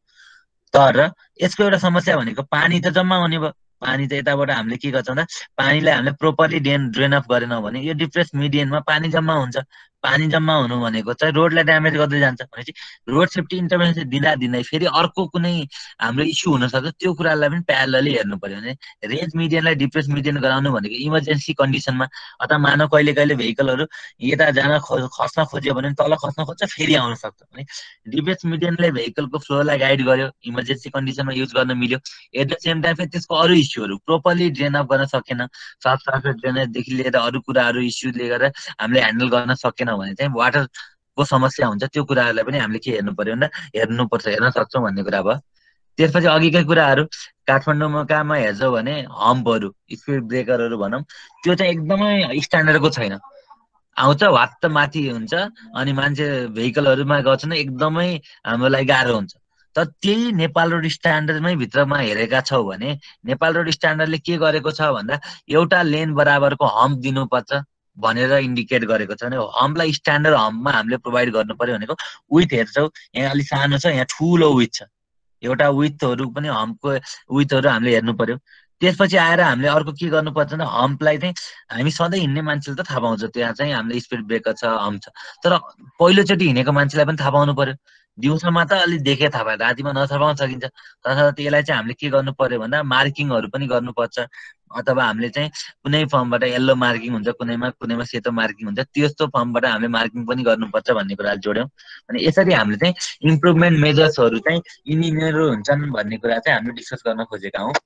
तर यसको एउटा समस्या भनेको पानी त जम्मा हुने भयो। पानी त यताबाट हामीले के गर्छौँ भन्दा पानीलाई हामीले प्रोपरली ड्रेन ड्रेन अफ गरेनौँ भने यो डिप्रेस मिडियनमा पानी जम्मा हुन्छ। पानी जम्मा हुनु भनेको चाहिँ रोडलाई ड्यामेज गर्दै जान्छ। भनेपछि रोड सेफ्टी इन्टरभेन्सन दिँदा दिँदै फेरि अर्को कुनै हाम्रो इस्यु हुनसक्छ, त्यो कुरालाई पनि प्यारलली हेर्नु पर्यो। भने रेज मिडियनलाई डिप्रेस मिडियन गराउनु भनेको इमर्जेन्सी कन्डिसनमा अथवा मानव कहिले कहिले भेहिकलहरू यता जान खो खस्न खोज्यो भने तल खस्न खोज्छ, फेरि आउन सक्छ। भने डिप्रेस मिडियनले भेहिकलको फ्लोलाई गाइड गर्यो, इमर्जेन्सी कन्डिसनमा युज गर्न मिल्यो। एट द सेम टाइम फेरि त्यसको अरू इस्युहरू प्रोपरली ड्रेन अफ गर्न सकेन, साफ साफ ड्रेनेजदेखि लिएर अरू कुराहरू इस्युले गर्दा हामीले ह्यान्डल गर्न सकेन भने चाहिँ वाटरको समस्या हुन्छ। त्यो कुराहरूलाई पनि हामीले के हेर्नु पर्यो भन्दा हेर्नुपर्छ, हेर्न सक्छौँ भन्ने कुरा भयो। त्यसपछि अघिकै कुराहरू काठमाडौँमा कहाँमा हेर्छौँ भने हम्पहरू, स्पिड ब्रेकरहरू भनौँ, त्यो चाहिँ एकदमै स्ट्यान्डर्डको छैन। आउँछ वात्त माथि हुन्छ अनि मान्छे भेहिकलहरूमा गर्छन्, एकदमै हाम्रो लागि गाह्रो हुन्छ। तर त्यही नेपाल रोड स्ट्यान्डर्डमै भित्रमा हेरेका छौँ भने नेपाल रोड स्ट्यान्डर्डले के गरेको छ भन्दा एउटा लेन बराबरको हम्प दिनुपर्छ भनेर इन्डिकेट गरेको छ। भने हम्पलाई स्ट्यान्डर्ड हम्पमा हामीले प्रोभाइड गर्नु पर्यो भनेको विथ हेर्छौँ, यहाँ अलिक सानो छ, यहाँ ठुलो विथ छ। एउटा विथहरू पनि हम्पको विथहरू हामीले हेर्नु पर्यो। त्यसपछि आएर हामीले अर्को के गर्नुपर्छ भने हम्पलाई चाहिँ हामी सधैँ हिँड्ने मान्छेले त थाहा पाउँछ त्यहाँ चाहिँ हामीले स्पिड ब्रेकर छ, हम्प छ। तर पहिलोचोटि हिँडेको मान्छेलाई पनि थाहा पाउनु पर्यो। दिउँसोमा त अलिक देखे थाहा पायो, रातिमा नथाहा पाउन सकिन्छ। तर त्यसलाई चाहिँ हामीले के गर्नु पर्यो भन्दा मार्किङहरू पनि गर्नुपर्छ, अथवा हामीले चाहिँ कुनै फर्मबाट येल्लो मार्किङ हुन्छ, कुनैमा कुनैमा सेतो मार्किङ हुन्छ, त्यस्तो फर्मबाट हामीले मार्किङ पनि गर्नुपर्छ भन्ने कुरा जोड्यौँ। अनि यसरी हामीले चाहिँ इम्प्रुभमेन्ट मेजर्सहरू चाहिँ यिनीहरू हुन्छन् भन्ने कुरा चाहिँ हामीले डिस्कस गर्न खोजेका हौँ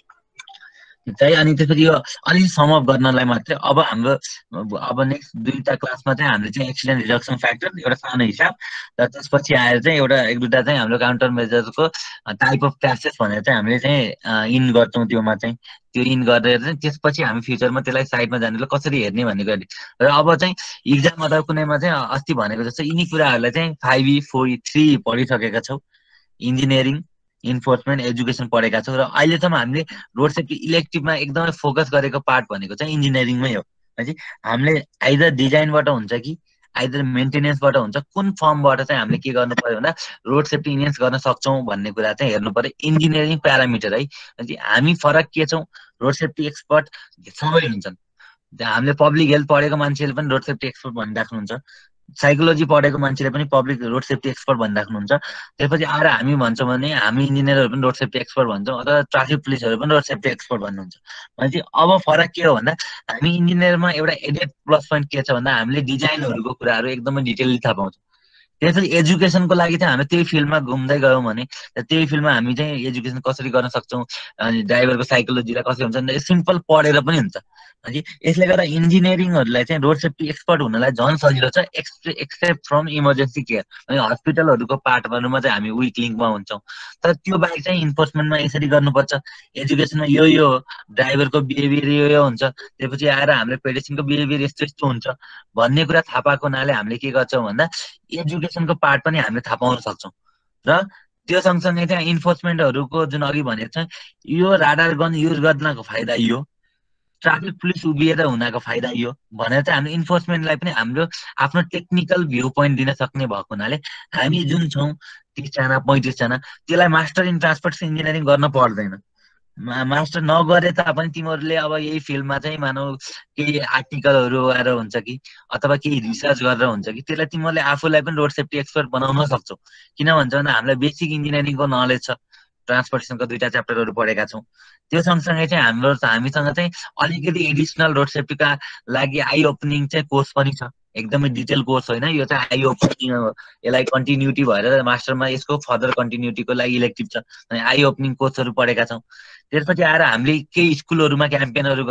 चाहिँ। अनि त्यसपछि यो अलिक समअप गर्नलाई मात्रै अब हाम्रो अब नेक्स्ट दुईवटा क्लासमा चाहिँ हामीले चाहिँ एक्सिडेन्ट रिडक्सन फ्याक्टर एउटा सानो हिसाब, र त्यसपछि आएर चाहिँ एउटा एक दुईवटा चाहिँ हाम्रो काउन्टर मेजरको टाइप अफ क्लासेस भनेर चाहिँ हामीले चाहिँ इन गर्छौँ। त्योमा चाहिँ त्यो इन गरेर चाहिँ त्यसपछि हामी फ्युचरमा त्यसलाई साइडमा जानेलाई कसरी हेर्ने भन्ने कुरा। र अब चाहिँ इक्जाम अथवा कुनैमा चाहिँ अस्ति भनेको जस्तो यिनी कुराहरूलाई चाहिँ five E four E three पढिसकेका छौँ। इन्जिनियरिङ, इन्फोर्समेन्ट, एजुकेसन पढेका छौँ। र अहिलेसम्म हामीले रोड सेफ्टी इलेक्टिभमा एकदमै फोकस गरेको पार्ट भनेको चाहिँ इन्जिनियरिङमै हो। है हामीले आइदर डिजाइनबाट हुन्छ कि आइदर मेन्टेनेन्सबाट हुन्छ, कुन फर्मबाट चाहिँ हामीले के गर्नु पर्यो भन्दा रोड सेफ्टी इन्हेन्स गर्न सक्छौँ भन्ने कुरा चाहिँ हेर्नु पर्यो। इन्जिनियरिङ प्यारामिटर है, हामी फरक के छौँ, रोड सेफ्टी एक्सपर्ट सबै हुन्छन्। हामीले पब्लिक हेल्थ पढेको मान्छेले पनि रोड सेफ्टी एक्सपर्ट भनिराख्नुहुन्छ, साइकोलोजी पढेको मान्छेले पनि पब्लिक रोड सेफ्टी एक्सपर्ट भनिराख्नुहुन्छ। त्यसपछि आएर हामी भन्छौँ भने हामी इन्जिनियरहरू पनि रोड सेफ्टी एक्सपर्ट भन्छौँ, अथवा ट्राफिक पुलिसहरू पनि रोड सेफ्टी एक्सपर्ट भन्नुहुन्छ। भनेपछि अब फरक के हो भन्दा हामी इन्जिनियरमा एउटा एडेड प्लस पोइन्ट के छ भन्दा हामीले डिजाइनहरूको कुराहरू एकदमै डिटेलली थाहा पाउँछौँ। त्यसपछि एजुकेसनको लागि चाहिँ हामी त्यही फिल्डमा घुम्दै गयौँ भने त्यही फिल्डमा हामी चाहिँ एजुकेसन कसरी गर्न सक्छौँ, अनि ड्राइभरको साइकोलोजीलाई कसरी हुन्छ, सिम्पल पढेर पनि हुन्छ। है यसले गर्दा इन्जिनियरिङहरूलाई चाहिँ रोड सेफ्टी एक्सपर्ट हुनलाई झन् सजिलो छ, एक्सपे एक्सेप्ट फ्रम इमर्जेन्सी केयर। अनि हस्पिटलहरूको पार्टहरूमा चाहिँ हामी विक लिङ्कमा हुन्छौँ। तर त्यो बाहेक चाहिँ इन्फोर्समेन्टमा यसरी गर्नुपर्छ, एजुकेसनमा यो यो ड्राइभरको बिहेभियर यो यो हुन्छ, त्यसपछि आएर हामीले पेडेस्ट्रियनको बिहेभियर यस्तो यस्तो हुन्छ भन्ने कुरा थाहा पाएको हुनाले हामीले के गर्छौँ भन्दा एजुकेसनको पार्ट पनि हामीले थाहा पाउन सक्छौँ। र त्यो सँगसँगै चाहिँ इन्फोर्समेन्टहरूको जुन अघि भनेको छ, यो राडार गन युज गर्नको फाइदा यो, ट्राफिक पुलिस उभिएर हुनाको फाइदा यो भनेर चाहिँ हामीले इन्फोर्समेन्टलाई पनि हाम्रो आफ्नो टेक्निकल भ्यू पोइन्ट दिन सक्ने भएको हुनाले हामी जुन छौँ तिसजना पैँतिसजना त्यसलाई मास्टर इन ट्रान्सपोर्ट इन्जिनियरिङ गर्न पर्दैन। मास्टर नगरे तापनि तिमीहरूले अब यही फिल्डमा चाहिँ मानौ केही आर्टिकलहरू आएर हुन्छ कि अथवा केही रिसर्च गरेर हुन्छ कि त्यसलाई तिमीहरूले आफूलाई पनि रोड सेफ्टी एक्सपर्ट बनाउन सक्छौ। किन भन्छ भने हामीलाई बेसिक इन्जिनियरिङको नलेज छ, ट्रान्सपोर्टेसनको दुईटा च्याप्टरहरू पढेका छौँ। त्यो सँगसँगै चाहिँ हाम्रो हामीसँग चाहिँ अलिकति एडिसनल रोड सेफ्टीका लागि आई ओपनिङ चाहिँ कोर्स पनि छ, एकदमै डिटेल कोर्स होइन यो चाहिँ आई ओपनिङ हो। यसलाई कन्टिन्युटी भएर मास्टरमा यसको फर्दर कन्टिन्युटीको लागि इलेक्टिभ छ, आई ओपनिङ कोर्सहरू पढेका छौँ। त्यसपछि आएर हामीले केही स्कुलहरूमा क्याम्पेनहरू गरौँ,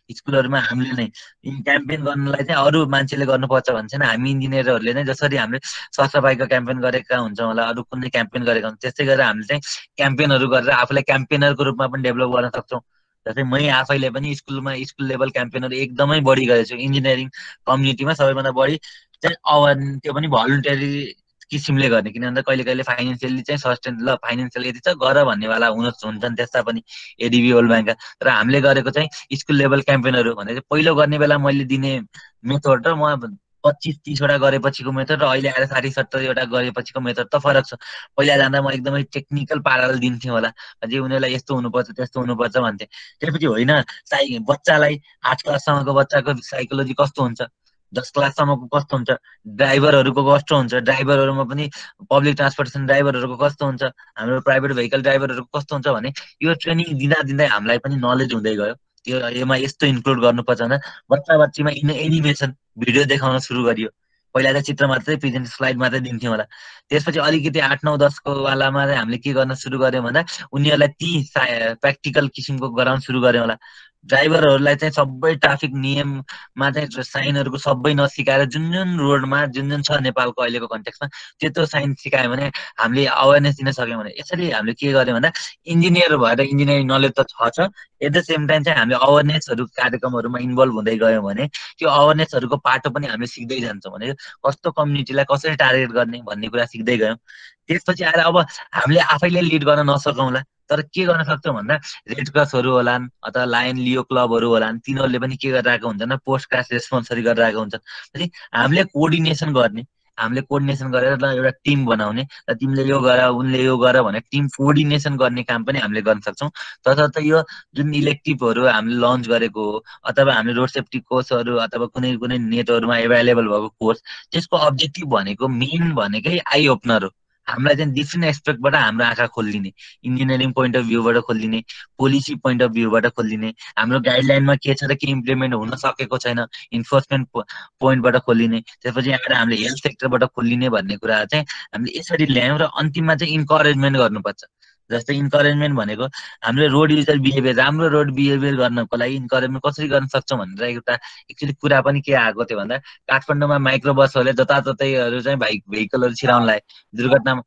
स्कुलहरूमा हामीले नै क्याम्पेन गर्नलाई चाहिँ अरू मान्छेले गर्नुपर्छ भन्छ छैन, हामी इन्जिनियरहरूले नै जसरी हामीले सरसफाइको क्याम्पेन गरेका हुन्छौँ होला, अरू कुनै क्याम्पेन गरेका हुन्छ, त्यस्तै गरेर हामीले चाहिँ क्याम्पेनहरू गरेर आफूलाई क्याम्पेनरको रूपमा पनि डेभलप गर्न सक्छौँ। जस्तै मै आफैले पनि स्कुलमा स्कुल लेभल क्याम्पेनहरू एकदमै बढी गरेको छु। इन्जिनियरिङ कम्युनिटीमा सबैभन्दा बढी चाहिँ अवन त्यो पनि भलुन्टरी किसिमले गर्ने, किन भन्दा कहिले कहिले फाइनेन्सियली चाहिँ सस्टेन ल फाइनेन्सियल यति छ गर भन्नेवाला हुन हुन्छन् त्यस्ता पनि एडिबी वर्ल्ड ब्याङ्कका। तर हामीले गरेको चाहिँ स्कुल लेभल क्याम्पेनहरू भने चाहिँ पहिलो गर्ने बेला मैले दिने मेथड र म पच्चिस तिसवटा गरेपछिको मेथड र अहिले आएर साठी सत्तरीवटा गरेपछिको मेथड त फरक छ। पहिला जाँदा म एकदमै टेक्निकल पाराले दिन्थेँ होला, अझै उनीहरूलाई यस्तो हुनुपर्छ त्यस्तो हुनुपर्छ भन्थेँ। त्यसपछि होइन, साइ बच्चालाई आठ क्लाससम्मको बच्चाको साइकोलोजी कस्तो हुन्छ, दस क्लाससम्मको कस्तो हुन्छ, ड्राइभरहरूको कस्तो हुन्छ, ड्राइभरहरूमा पनि पब्लिक ट्रान्सपोर्टेसन ड्राइभरहरूको कस्तो हुन्छ, हाम्रो प्राइभेट भेहिकल ड्राइभरहरूको कस्तो हुन्छ भने यो ट्रेनिङ दिँदा दिँदै हामीलाई पनि नलेज हुँदै गयो। त्यो यसमा यस्तो इन्क्लुड गर्नुपर्छ भने बच्चा बच्चीमा इन एनिमेसन भिडियो देखाउन सुरु गरियो। पहिला चाहिँ चित्र मात्रै प्रेजेन्ट स्लाइड मात्रै दिन्थ्यौँ होला। त्यसपछि अलिकति आठ नौ दसको वालामा चाहिँ हामीले के गर्न सुरु गर्यौँ भन्दा उनीहरूलाई ती प्र्याक्टिकल किसिमको गराउन सुरु गर्यौँ होला। ड्राइभरहरूलाई चाहिँ सबै ट्राफिक नियममा चाहिँ साइनहरूको सबै नसिकाएर जुन जुन रोडमा जुन जुन छ नेपालको अहिलेको कन्टेक्समा त्यो त्यो साइन सिकायो भने हामीले अवेरनेस दिन सक्यौँ भने यसरी हामीले के गर्यौँ भन्दा इन्जिनियर भएर इन्जिनियरिङ नलेज त छ छ एट द सेम टाइम चाहिँ हामीले अवेरनेसहरू कार्यक्रमहरूमा इन्भल्भ हुँदै गयौँ भने त्यो अवेरनेसहरूको पाटो पनि हामीले सिक्दै जान्छौँ भने कस्तो कम्युनिटीलाई कसरी टार्गेट गर्ने भन्ने कुरा सिक्दै गयौँ। त्यसपछि आएर अब हामीले आफैले लिड गर्न नसकौँला, तर के गर्न सक्छौँ भन्दा रेड क्रसहरू होलान् अथवा लायन लियो क्लबहरू होलान्, तिनीहरूले पनि के गरिरहेको हुन्छ न पोस्ट क्रास रेस्पोन्सरी गरिरहेको हुन्छ। अनि हामीले कोअर्डिनेसन गर्ने, हामीले कोअर्डिनेसन गरेर ल एउटा टिम बनाउने, र तिमीले यो गर उनले यो गर भनेर टिम कोअर्डिनेसन गर्ने काम पनि हामीले गर्न सक्छौँ। तसर्थ यो जुन इलेक्टिभहरू हामीले लन्च गरेको हो अथवा हामीले रोड सेफ्टी कोर्सहरू अथवा कुनै कुनै नेटहरूमा एभाइलेबल भएको कोर्स, त्यसको अब्जेक्टिभ भनेको मेन भनेकै आई ओपनर हो। हामीलाई चाहिँ डिफ्रेन्ट एस्पेक्टबाट हाम्रो आँखा खोलिदिने, इन्जिनियरिङ पोइन्ट अफ भ्यूबाट खोलिदिने, पोलिसी पोइन्ट अफ भ्यूबाट खोलिदिने, हाम्रो गाइडलाइनमा के छ र के इम्प्लिमेन्ट हुन सकेको छैन इन्फोर्समेन्ट पोइन्टबाट खोलिने, त्यसपछि आएर हामीले हेल्थ सेक्टरबाट खोलिने भन्ने कुरा चाहिँ हामीले यसरी ल्यायौँ। र अन्तिममा चाहिँ इन्करेजमेन्ट गर्नुपर्छ। जस्तै इन्करेजमेन्ट भनेको हामीले रोड युजर बिहेभियर, राम्रो रोड बिहेभियर गर्नको लागि इन्करेजमेन्ट कसरी गर्न सक्छौँ भनेर एउटा एक्चुअली कुरा पनि के आएको थियो भन्दा काठमाडौँमा माइक्रो बसहरूले जताततैहरू चाहिँ बाइक भेहिकलहरू छिराउन लाए दुर्घटनामा।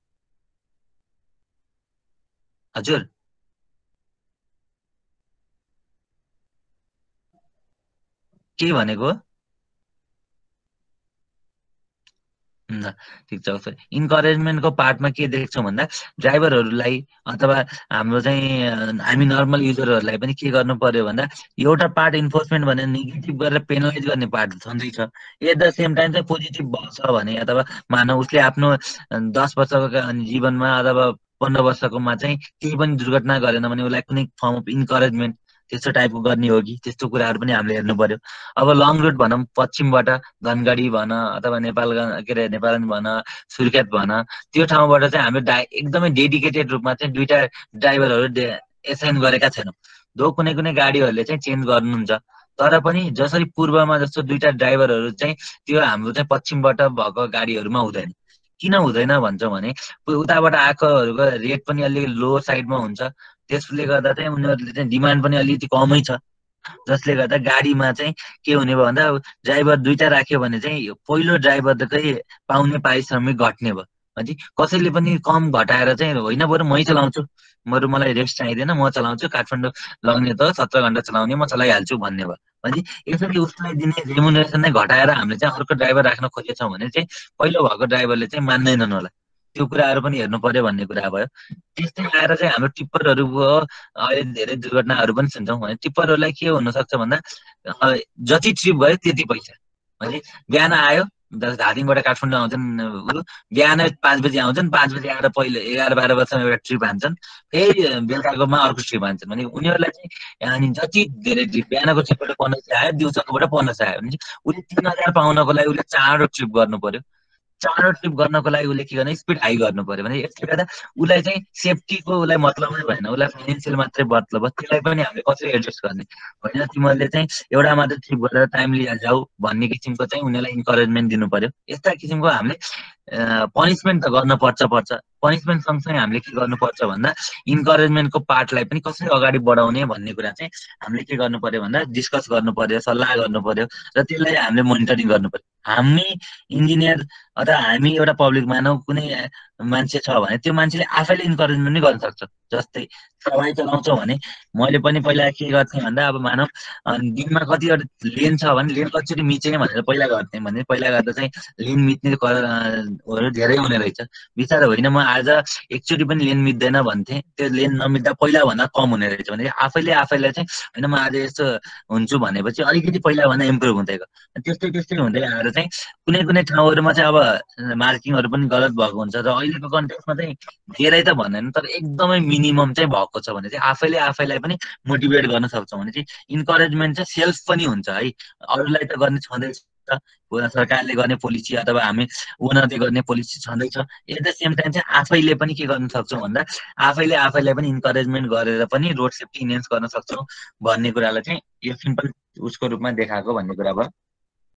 हजुर के भनेको ठिक छ। उसो इन्करेजमेन्टको पार्टमा के देख्छौँ भन्दा ड्राइभरहरूलाई अथवा हाम्रो चाहिँ हामी नर्मल युजरहरूलाई पनि के गर्नु पर्यो भन्दा एउटा पार्ट इन्फोर्समेन्ट भने नेगेटिभ गरेर पेनलाइज गर्ने पार्ट छँदैछ। एट द सेम टाइम चाहिँ पोजिटिभ छ भने अथवा मानव उसले आफ्नो दस वर्षको जीवनमा अथवा पन्ध्र वर्षकोमा चाहिँ केही पनि दुर्घटना गरेन भने उसलाई कुनै फर्म अफ इन्करेजमेन्ट त्यस्तो टाइपको गर्ने हो कि त्यस्तो कुराहरू पनि हामीले हेर्नु पर्यो। अब लङ रुट भनौँ पश्चिमबाट धनगढी भन अथवा नेपाल के अरे नेपाल भन सुर्खेत भन त्यो ठाउँबाट चाहिँ हामीले डा एकदमै डेडिकेटेड रूपमा चाहिँ दुईवटा ड्राइभरहरू एसाइन गरेका छैनौँ। दो कुनै कुनै गाडीहरूले चाहिँ चेन्ज गर्नुहुन्छ, तर पनि जसरी पूर्वमा जस्तो दुईवटा ड्राइभरहरू चाहिँ त्यो हाम्रो चाहिँ पश्चिमबाट भएको गाडीहरूमा हुँदैन। किन हुँदैन भन्छौँ भने उताबाट आएकोहरूको रेट पनि अलिक लो साइडमा हुन्छ, त्यसले गर्दा चाहिँ उनीहरूले चाहिँ डिमान्ड पनि अलिकति कमै छ, जसले गर्दा गाडीमा चाहिँ के हुने भयो भन्दा ड्राइभर दुईटा राख्यो भने चाहिँ पहिलो ड्राइभरकै पाउने पारिश्रमिक घट्ने भयो। अनि कसैले पनि कम घटाएर चाहिँ होइन बरु मै चलाउँछु, बरु मलाई रेस्ट चाहिँदैन, म चलाउँछु, काठमाडौँ लग्ने त सत्र घन्टा चलाउने म चलाइहाल्छु भन्ने भयो। भने यसरी उसलाई दिने रेमुनरेसन नै घटाएर हामीले चाहिँ अर्को ड्राइभर राख्न खोजेछौँ भने चाहिँ पहिलो भएको ड्राइभरले चाहिँ मान्दैनन् होला। त्यो कुराहरू पनि हेर्नु पर्यो भन्ने कुरा भयो। त्यस्तै आएर चाहिँ हाम्रो टिप्परहरूको अहिले धेरै दुर्घटनाहरू पनि सुन्छौँ भने टिप्परहरूलाई के हुनसक्छ भन्दा जति ट्रिप भयो त्यति पैसा। भने बिहान आयो धादिङबाट काठमाडौँ आउँछन्, बिहान पाँच बजी आउँछन्, पाँच बजी आएर पहिलो एघार बाह्र वर्षमा एउटा ट्रिप हान्छन्, फेरि बेलुकाकोमा अर्को ट्रिप हान्छन्। भने उनीहरूलाई चाहिँ अनि जति धेरै ट्रिप बिहानको ट्रिपबाट पन्ध्र सय आयो, दिउँसोकोबाट पन्ध्र सय आयो भने उसले तिन हजार पाउनको लागि उसले चाँडो ट्रिप गर्नु पर्यो। चाँडो ट्रिप गर्नको लागि उसले के गर्ने स्पिड हाई गर्नु पर्यो। भने यसले गर्दा उसलाई चाहिँ सेफ्टीको उसलाई मतलब नै भएन, उसलाई फाइनेन्सियल मात्रै मतलब हो। त्यसलाई पनि हामीले कसरी एडजस्ट गर्ने होइन, तिमीहरूले चाहिँ एउटा मात्रै ट्रिप गरेर टाइमली जाऊ भन्ने किसिमको चाहिँ उनीहरूलाई इन्करेजमेन्ट दिनु पर्यो। यस्ता किसिमको हामीले पनिसमेन्ट त गर्न पर्छ पर्छ पनिसमेन्ट सँगसँगै हामीले के गर्नुपर्छ भन्दा इन्करेजमेन्टको पार्टलाई पनि कसरी अगाडि बढाउने भन्ने कुरा चाहिँ हामीले के गर्नु पर्यो भन्दा डिस्कस गर्नु पर्यो, सल्लाह गर्नु पर्यो र त्यसलाई हामीले मोनिटरिङ गर्नु पर्यो। हामी इन्जिनियर अथवा हामी एउटा पब्लिक मानव कुनै मान्छे छ भने त्यो मान्छेले आफैले इन्करेजमेन्ट पनि गर्न सक्छ। जस्तै सवाई चलाउँछौँ भने मैले पनि पहिला के गर्थेँ भन्दा अब मानव दिनमा कतिवटा लेन छ भने लेन कतिचोटि मिचेँ भनेर पहिला गर्थेँ भने पहिला गर्दा चाहिँ लेन मिच्ने हरू धेरै हुने रहेछ। बिचरा होइन म आज एकचोटि पनि लेन मिच्दैन भन्थेँ, त्यो लेन नमिच्दा पहिला भन्दा कम हुने रहेछ भने आफैले आफैलाई चाहिँ होइन म आज यस्तो हुन्छु भनेपछि अलिकति पहिला भन्दा इम्प्रुभ हुँदै गयो। त्यस्तै त्यस्तै हुँदै आएर चाहिँ कुनै कुनै ठाउँहरूमा चाहिँ अब मार्किङहरू पनि गलत भएको हुन्छ र अहिलेको कन्टेक्समा चाहिँ धेरै त भन्दैन तर एकदमै मिनिमम चाहिँ भएको छ भने चाहिँ आफैले आफैलाई पनि मोटिभेट गर्न सक्छौँ भने चाहिँ इन्करेजमेन्ट चाहिँ सेल्फ पनि हुन्छ है। अरूलाई त गर्ने छँदैछ, सरकारले गर्ने पोलिसी अथवा हामी ओनरले गर्ने पोलिसी छँदैछ। एट द सेम टाइम चाहिँ आफैले पनि के गर्न सक्छौँ भन्दा आफैले आफैलाई पनि इन्करेजमेन्ट गरेर पनि रोड सेफ्टी इन्हेन्स गर्न सक्छौँ भन्ने कुरालाई चाहिँ यो सिम्पल उसको रूपमा देखाएको भन्ने कुरा भयो।